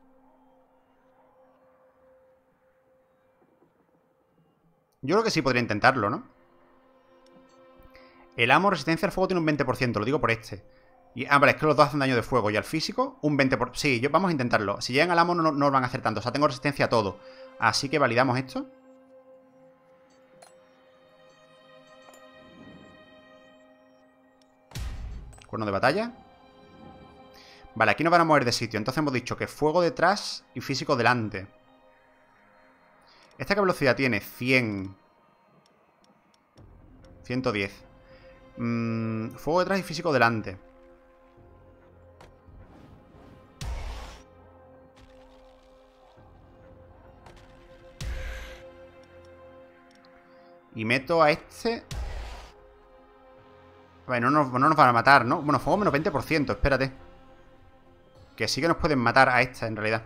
Yo creo que sí podría intentarlo, ¿no? El amo resistencia al fuego tiene un veinte por ciento, lo digo por este. Y, ah, vale, es que los dos hacen daño de fuego. Y al físico, un veinte por ciento. Sí, yo, vamos a intentarlo. Si llegan al amo no, no van a hacer tanto. O sea, tengo resistencia a todo. Así que validamos esto. Cuerno de batalla. Vale, aquí nos van a mover de sitio. Entonces hemos dicho que fuego detrás y físico delante. ¿Esta qué velocidad tiene? cien. ciento diez. Mm, fuego detrás y físico delante. Y meto a este... Bueno, no nos, no nos van a matar, ¿no? Bueno, fuego menos veinte por ciento, espérate. Que sí que nos pueden matar a esta, en realidad.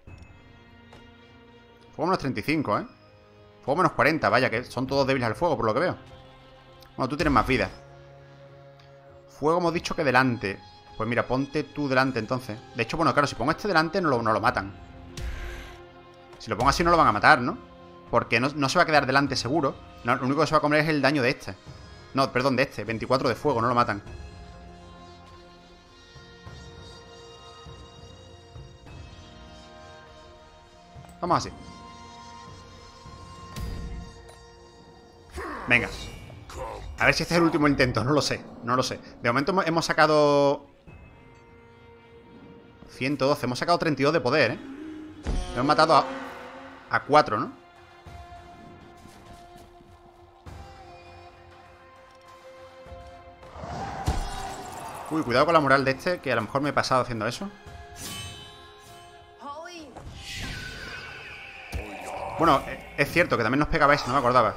Fuego menos treinta y cinco, ¿eh? Fuego menos cuarenta, vaya, que son todos débiles al fuego, por lo que veo. Bueno, tú tienes más vida. Fuego hemos dicho que delante. Pues mira, ponte tú delante, entonces. De hecho, bueno, claro, si pongo este delante no lo, no lo matan. Si lo pongo así no lo van a matar, ¿no? Porque no, no se va a quedar delante seguro. No, lo único que se va a comer es el daño de este. No, perdón, de este. veinticuatro de fuego, no lo matan. Vamos así. Venga. A ver si este es el último intento. No lo sé, no lo sé. De momento hemos sacado... ciento doce. Hemos sacado treinta y dos de poder, ¿eh? Hemos matado a... a cuatro, ¿no? Uy, cuidado con la moral de este, que a lo mejor me he pasado haciendo eso. Bueno, es cierto que también nos pegaba eso, no me acordaba.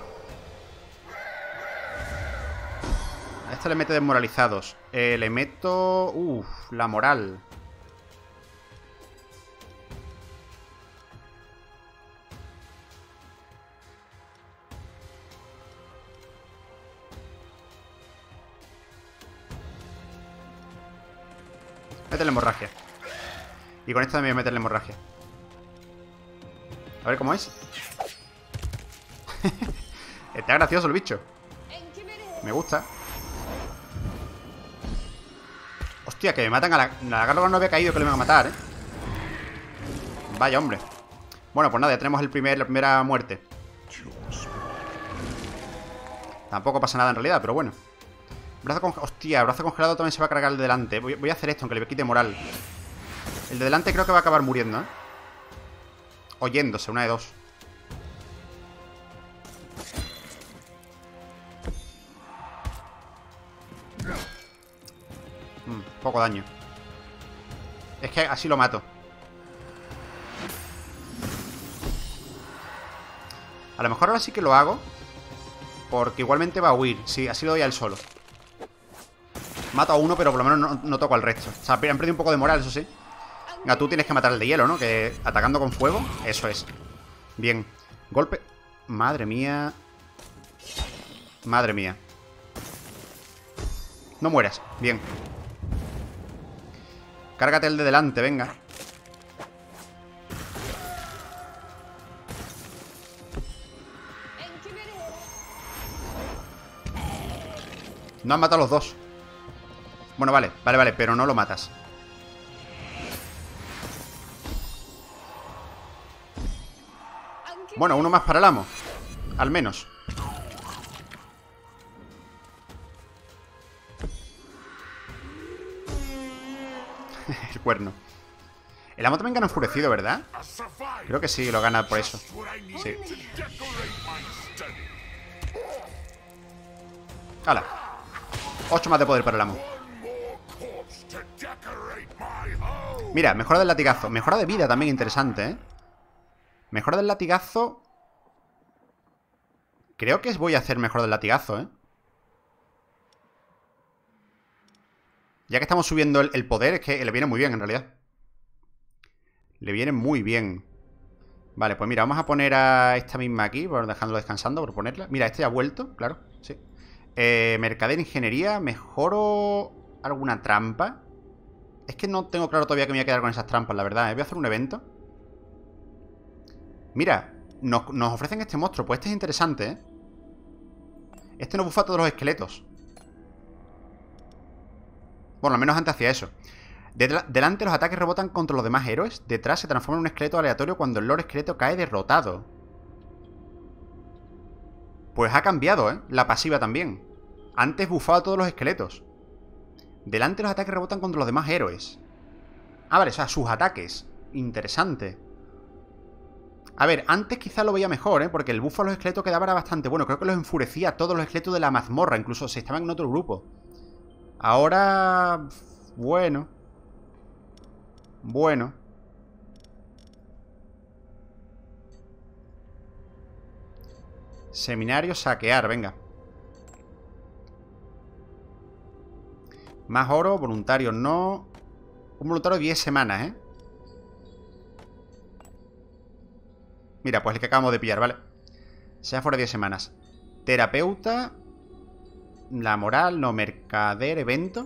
A este le mete desmoralizados. Eh, le meto... Uf, la moral. Métele hemorragia. Y con esto también voy a meterle hemorragia. A ver cómo es. Está gracioso el bicho. Me gusta. Hostia, que me matan a la... La garra no había caído que le iban a matar, ¿eh? Vaya, hombre. Bueno, pues nada, ya tenemos el primer, la primera muerte. Tampoco pasa nada en realidad, pero bueno. Brazo congelado. Hostia, brazo congelado también se va a cargar el de delante. Voy, voy a hacer esto, aunque le quite moral. El de delante creo que va a acabar muriendo, ¿eh? Oyéndose, una de dos. Mm, poco daño. Es que así lo mato. A lo mejor ahora sí que lo hago, porque igualmente va a huir. Sí, así lo doy a él solo. Mato a uno, pero por lo menos no, no toco al resto. O sea, han perdido un poco de moral, eso sí. Venga, tú tienes que matar al de hielo, ¿no? Que atacando con fuego, eso es. Bien. Golpe. Madre mía. Madre mía. No mueras. Bien. Cárgate el de delante, venga. No han matado a los dos. Bueno, vale, vale, vale, pero no lo matas. Bueno, uno más para el amo. Al menos. El cuerno. El amo también gana enfurecido, ¿verdad? Creo que sí, lo gana por eso. Sí. ¡Hala! ocho más de poder para el amo. Mira, mejora del latigazo. Mejora de vida también interesante, ¿eh? Mejora del latigazo. Creo que voy a hacer mejor del latigazo, ¿eh? Ya que estamos subiendo el, el poder, es que le viene muy bien, en realidad. Le viene muy bien. Vale, pues mira, vamos a poner a esta misma aquí, por dejándolo descansando, por ponerla. Mira, este ya ha vuelto, claro, sí. Eh, mercader, ingeniería, mejoro alguna trampa. Es que no tengo claro todavía que me voy a quedar con esas trampas, la verdad, ¿eh? Voy a hacer un evento. Mira, nos, nos ofrecen este monstruo, pues este es interesante, ¿eh? Este nos bufa a todos los esqueletos. Bueno, al menos antes hacía eso. De delante los ataques rebotan contra los demás héroes. Detrás se transforma en un esqueleto aleatorio cuando el Lord Esqueleto cae derrotado. Pues ha cambiado, ¿eh? La pasiva también. Antes bufaba a todos los esqueletos. Delante los ataques rebotan contra los demás héroes. Ah, vale, o sea, sus ataques. Interesante. A ver, antes quizá lo veía mejor, ¿eh? Porque el buff a los esqueletos quedaba era bastante bueno. Creo que los enfurecía a todos los esqueletos de la mazmorra. Incluso si estaban en otro grupo. Ahora... Bueno... Bueno. Seminario, saquear, venga. Más oro, voluntarios no. Un voluntario diez semanas, ¿eh? Mira, pues el que acabamos de pillar, vale. Sea fuera diez semanas. Terapeuta. La moral, no, mercader, evento.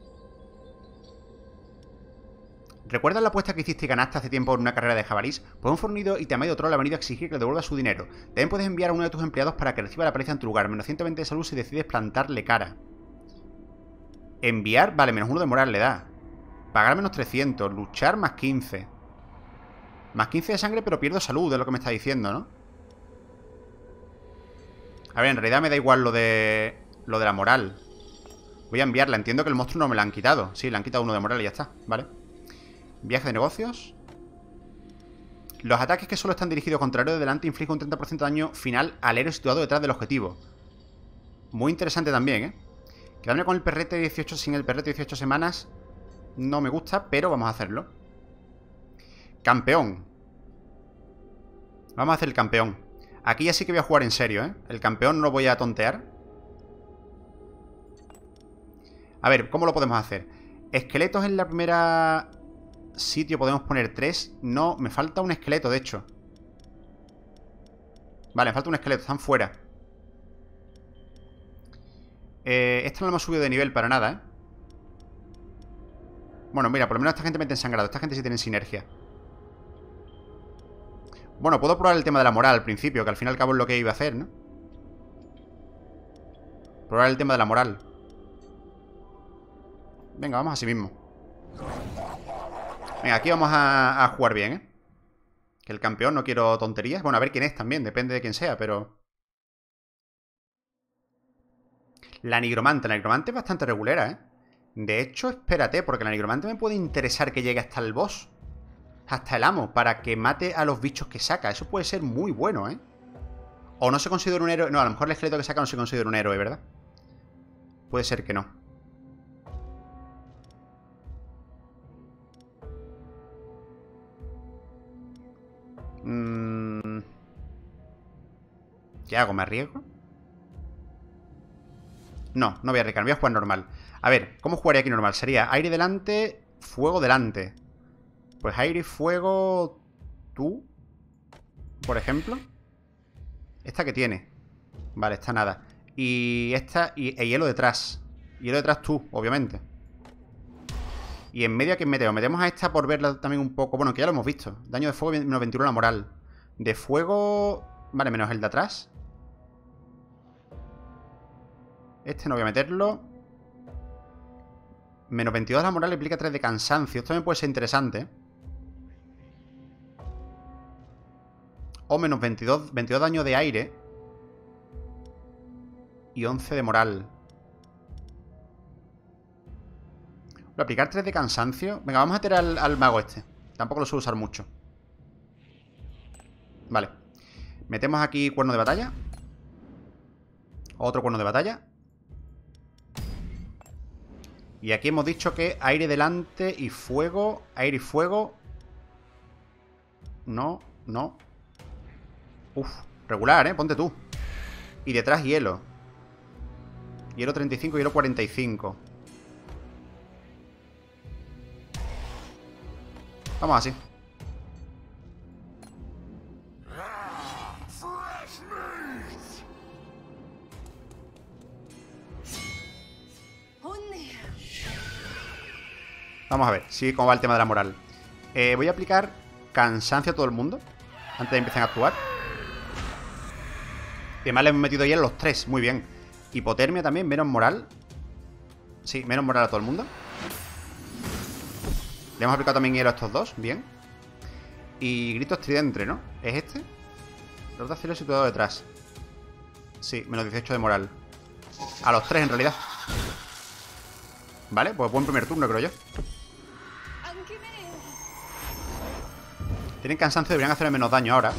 ¿Recuerdas la apuesta que hiciste y ganaste hace tiempo en una carrera de jabalís? Pues un fornido y tamaño troll ha venido a exigir que le devuelva su dinero. También puedes enviar a uno de tus empleados para que reciba la paliza en tu lugar. Menos ciento veinte de salud si decides plantarle cara. Enviar, vale, menos uno de moral le da. Pagar menos trescientos. Luchar más quince. Más quince de sangre, pero pierdo salud, es lo que me está diciendo, ¿no? A ver, en realidad me da igual lo de... Lo de la moral. Voy a enviarla. Entiendo que el monstruo no me la han quitado. Sí, le han quitado uno de moral y ya está, vale. Viaje de negocios. Los ataques que solo están dirigidos contra el héroe de delante infligen un treinta por ciento de daño final al héroe situado detrás del objetivo. Muy interesante también, ¿eh? Quedarme con el perrete dieciocho sin el perrete dieciocho semanas no me gusta, pero vamos a hacerlo. Campeón. Vamos a hacer el campeón. Aquí ya sí que voy a jugar en serio, ¿eh? El campeón no lo voy a tontear. A ver, ¿cómo lo podemos hacer? Esqueletos en la primera... sitio podemos poner tres. No, me falta un esqueleto, de hecho. Vale, me falta un esqueleto, están fuera. eh, Esta no lo hemos subido de nivel para nada, ¿eh? Bueno, mira, por lo menos esta gente mete ensangrado. Esta gente sí tiene sinergia. Bueno, puedo probar el tema de la moral al principio, que al fin y al cabo es lo que iba a hacer, ¿no? Probar el tema de la moral. Venga, vamos así mismo. Venga, aquí vamos a, a jugar bien, ¿eh? Que el campeón, no quiero tonterías. Bueno, a ver quién es también, depende de quién sea, pero... La nigromante, la nigromante es bastante regulera, ¿eh? De hecho, espérate, porque la nigromante me puede interesar que llegue hasta el boss. Hasta el amo, para que mate a los bichos que saca. Eso puede ser muy bueno, ¿eh? O no se considera un héroe... No, a lo mejor el esqueleto que saca no se considera un héroe, ¿verdad? Puede ser que no. Mm... ¿Qué hago? ¿Me arriesgo? No, no voy a arriesgar, voy a jugar normal. A ver, ¿cómo jugaría aquí normal? Sería aire delante, fuego delante. Pues aire y fuego... Tú, por ejemplo. ¿Esta qué tiene? Vale, esta nada. Y esta... Y el hielo detrás. Hielo detrás tú, obviamente. Y en medio, ¿a quién metemos? Metemos a esta por verla también un poco. Bueno, que ya lo hemos visto. Daño de fuego, menos veintiuno la moral. De fuego... Vale, menos el de atrás. Este no voy a meterlo. Menos veintidós la moral implica tres de cansancio. Esto también puede ser interesante. O menos veintidós, veintidós daño de aire. Y once de moral. Voy a aplicar tres de cansancio. Venga, vamos a tirar al, al mago este. Tampoco lo suelo usar mucho. Vale. Metemos aquí cuerno de batalla. Otro cuerno de batalla. Y aquí hemos dicho que aire delante y fuego. Aire y fuego. No, no. Uf, regular, ¿eh? Ponte tú. Y detrás hielo. Hielo treinta y cinco, hielo cuarenta y cinco. Vamos así. Vamos a ver, sí, cómo va el tema de la moral. eh, Voy a aplicar cansancio a todo el mundo antes de empezar a actuar. Y además le hemos metido ya los tres, muy bien. Hipotermia también, menos moral. Sí, menos moral a todo el mundo. Le hemos aplicado también hielo a estos dos, bien. Y grito estridente, ¿no? ¿Es este? Los de acero situado detrás. Sí, menos dieciocho de moral. A los tres en realidad. Vale, pues buen primer turno, creo yo. Tienen cansancio, deberían hacerle menos daño ahora.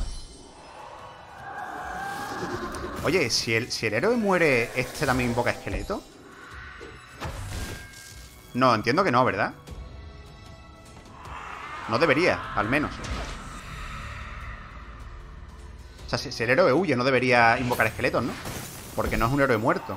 Oye, si el, si el héroe muere, ¿este también invoca esqueleto? No, entiendo que no, ¿verdad? No debería, al menos. O sea, si, si el héroe huye, no debería invocar esqueletos, ¿no? Porque no es un héroe muerto.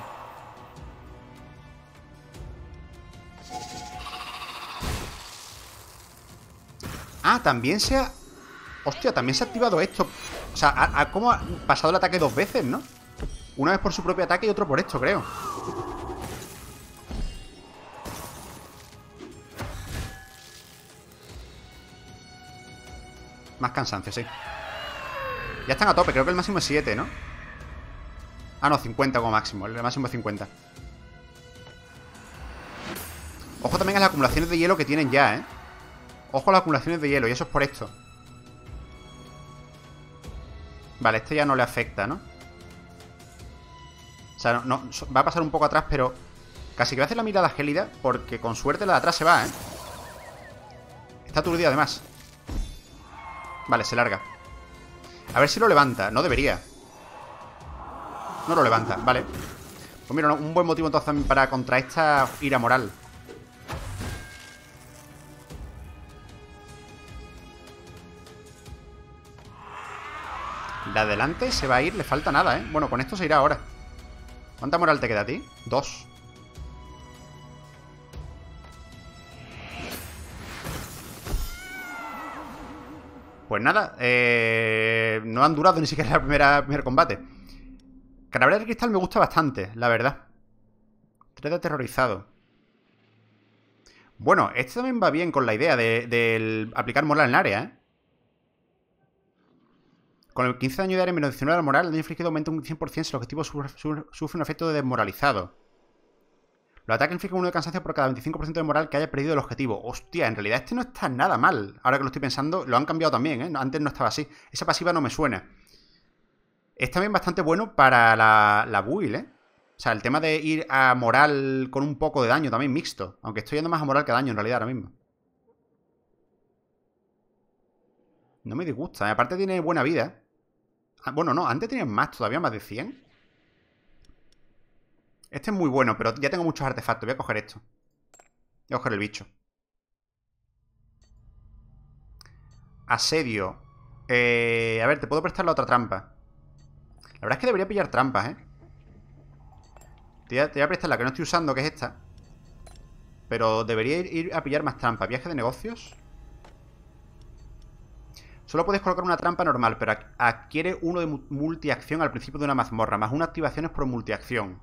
Ah, también se ha... Hostia, también se ha activado esto. O sea, ha, ha como ha pasado el ataque dos veces, ¿no? Una vez por su propio ataque y otro por esto, creo. Más cansancio, sí. Ya están a tope, creo que el máximo es siete, ¿no? Ah, no, cincuenta como máximo. El máximo es cincuenta. Ojo también a las acumulaciones de hielo que tienen ya, ¿eh? Ojo a las acumulaciones de hielo, y eso es por esto. Vale, este ya no le afecta, ¿no? O sea, no, no, va a pasar un poco atrás, pero casi que va a hacer la mirada gélida, porque con suerte la de atrás se va, ¿eh? Está aturdido además. Vale, se larga. A ver si lo levanta. No debería. No lo levanta, vale. Pues mira, un buen motivo entonces para contra esta ira moral. La de adelante se va a ir, le falta nada, ¿eh? Bueno, con esto se irá ahora. ¿Cuánta moral te queda a ti? Dos. Pues nada, eh, no han durado ni siquiera el primera, primer combate. Calavera de cristal me gusta bastante, la verdad. tres de aterrorizado. Bueno, este también va bien con la idea de, de aplicar moral en el área, ¿eh? Con el quince de daño de área menos diecinueve de moral, el daño infligido aumenta un cien por ciento si el objetivo sufre un efecto de desmoralizado. Los ataques infligen uno de cansancio por cada veinticinco por ciento de moral que haya perdido el objetivo. Hostia, en realidad este no está nada mal. Ahora que lo estoy pensando, lo han cambiado también, ¿eh? Antes no estaba así. Esa pasiva no me suena. Es también bastante bueno para la, la build, ¿eh? O sea, el tema de ir a moral con un poco de daño también mixto. Aunque estoy yendo más a moral que a daño en realidad ahora mismo. No me disgusta. Aparte tiene buena vida. Ah, bueno, no, antes tenían más, todavía más de cien. Este es muy bueno, pero ya tengo muchos artefactos. Voy a coger esto. Voy a coger el bicho. Asedio. Eh, a ver, te puedo prestar la otra trampa. La verdad es que debería pillar trampas, ¿eh? Te voy a, te voy a prestar la que no estoy usando, que es esta. Pero debería ir, ir a pillar más trampas. Viaje de negocios. Solo puedes colocar una trampa normal, pero adquiere uno de multiacción al principio de una mazmorra, más una activación es por multiacción.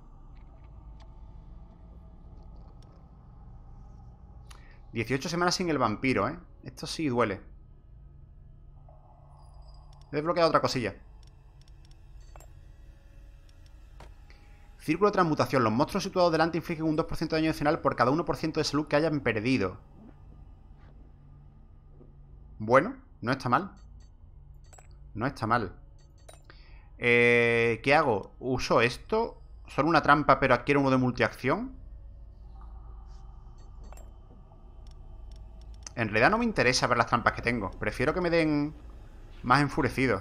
dieciocho semanas sin el vampiro, ¿eh? Esto sí duele. He desbloqueado otra cosilla. Círculo de transmutación. Los monstruos situados delante infligen un dos por ciento de daño adicional por cada uno por ciento de salud que hayan perdido. Bueno, no está mal. No está mal. Eh, ¿Qué hago? ¿Uso esto? ¿Solo una trampa pero adquiero uno de multiacción? En realidad no me interesa ver las trampas que tengo. Prefiero que me den más enfurecido.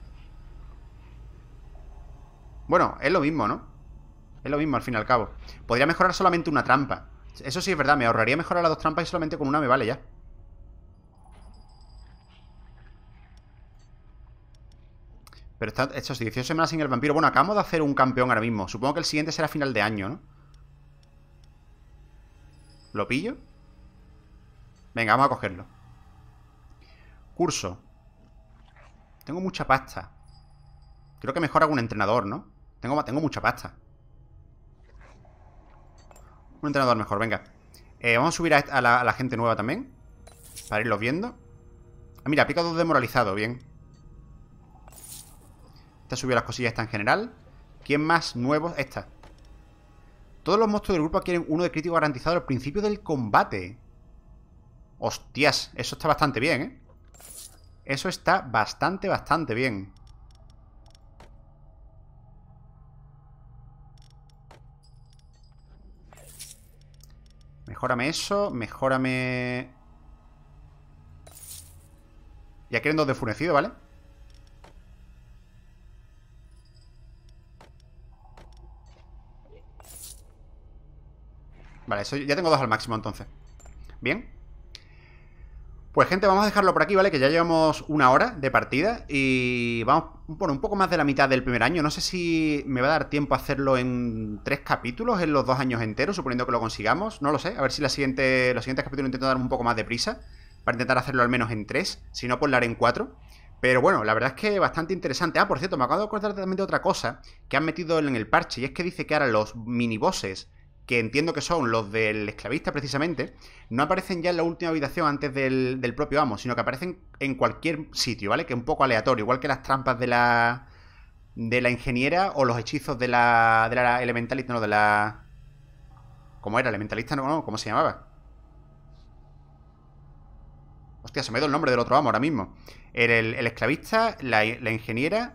Bueno, es lo mismo, ¿no? Es lo mismo al fin y al cabo. Podría mejorar solamente una trampa. Eso sí es verdad, me ahorraría mejorar las dos trampas y solamente con una me vale ya. Pero está, estos dieciocho semanas sin el vampiro. Bueno, acabamos de hacer un campeón ahora mismo. Supongo que el siguiente será final de año, ¿no? ¿Lo pillo? Venga, vamos a cogerlo. Curso. Tengo mucha pasta. Creo que mejor hago un entrenador, ¿no? Tengo, tengo mucha pasta. Un entrenador mejor, venga. eh, Vamos a subir a, a, la, a la gente nueva también, para irlos viendo. Ah, mira, pica dos demoralizado, bien. Esta subió las cosillas, esta en general. ¿Quién más nuevo? Esta. Todos los monstruos del grupo adquieren uno de crítico garantizado al principio del combate. Hostias, eso está bastante bien, ¿eh? Eso está bastante, bastante bien. Mejórame eso, mejórame... Ya quieren dos de enfurecido, ¿vale? Vale, eso ya tengo dos al máximo entonces. Bien. Pues gente, vamos a dejarlo por aquí, ¿vale? Que ya llevamos una hora de partida y vamos, bueno, un poco más de la mitad del primer año. No sé si me va a dar tiempo a hacerlo en tres capítulos, en los dos años enteros, suponiendo que lo consigamos. No lo sé, a ver si la siguiente, los siguientes capítulos intento dar un poco más de prisa para intentar hacerlo al menos en tres. Si no, pues la haré en cuatro. Pero bueno, la verdad es que bastante interesante. Ah, por cierto, me acabo de acordar también de otra cosa que han metido en el parche, y es que dice que ahora los minibosses, que entiendo que son los del esclavista precisamente, no aparecen ya en la última habitación antes del, del propio amo, sino que aparecen en cualquier sitio, ¿vale? Que es un poco aleatorio, igual que las trampas de la de la ingeniera o los hechizos de la de la elementalista, no, de la... ¿Cómo era? Elementalista, no, no, ¿cómo se llamaba? Hostia, se me ha ido el nombre del otro amo ahora mismo. El, el, el esclavista, la, la ingeniera...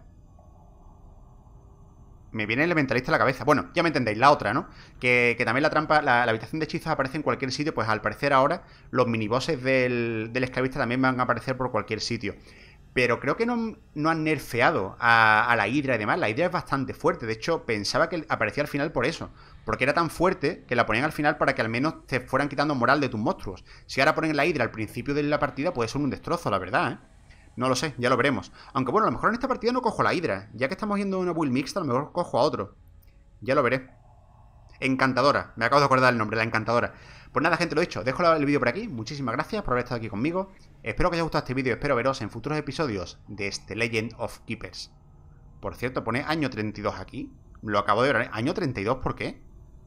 Me viene el elementalista a la cabeza. Bueno, ya me entendéis, la otra, ¿no? Que, que también la trampa, la, la habitación de hechizos aparece en cualquier sitio. Pues al parecer ahora los minibosses del, del esclavista también van a aparecer por cualquier sitio. Pero creo que no, no han nerfeado a, a la hidra y demás. La hidra es bastante fuerte. De hecho, pensaba que aparecía al final por eso. Porque era tan fuerte que la ponían al final para que al menos te fueran quitando moral de tus monstruos. Si ahora ponen la hidra al principio de la partida, puede ser un destrozo, la verdad, ¿eh? No lo sé, ya lo veremos. Aunque bueno, a lo mejor en esta partida no cojo la hidra. Ya que estamos yendo una build mixta, a lo mejor cojo a otro. Ya lo veré. Encantadora, me acabo de acordar el nombre, la encantadora. Pues nada, gente, lo dicho, dejo el vídeo por aquí. Muchísimas gracias por haber estado aquí conmigo. Espero que os haya gustado este vídeo y espero veros en futuros episodios de este Legend of Keepers. Por cierto, pone año treinta y dos aquí. Lo acabo de ver, ¿eh? ¿Año treinta y dos por qué?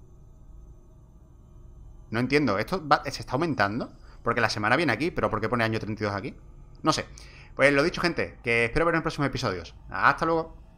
No entiendo, ¿esto va, se está aumentando? Porque la semana viene aquí, pero ¿por qué pone año treinta y dos aquí? No sé. Pues lo dicho, gente, que espero ver en próximos episodios. Hasta luego.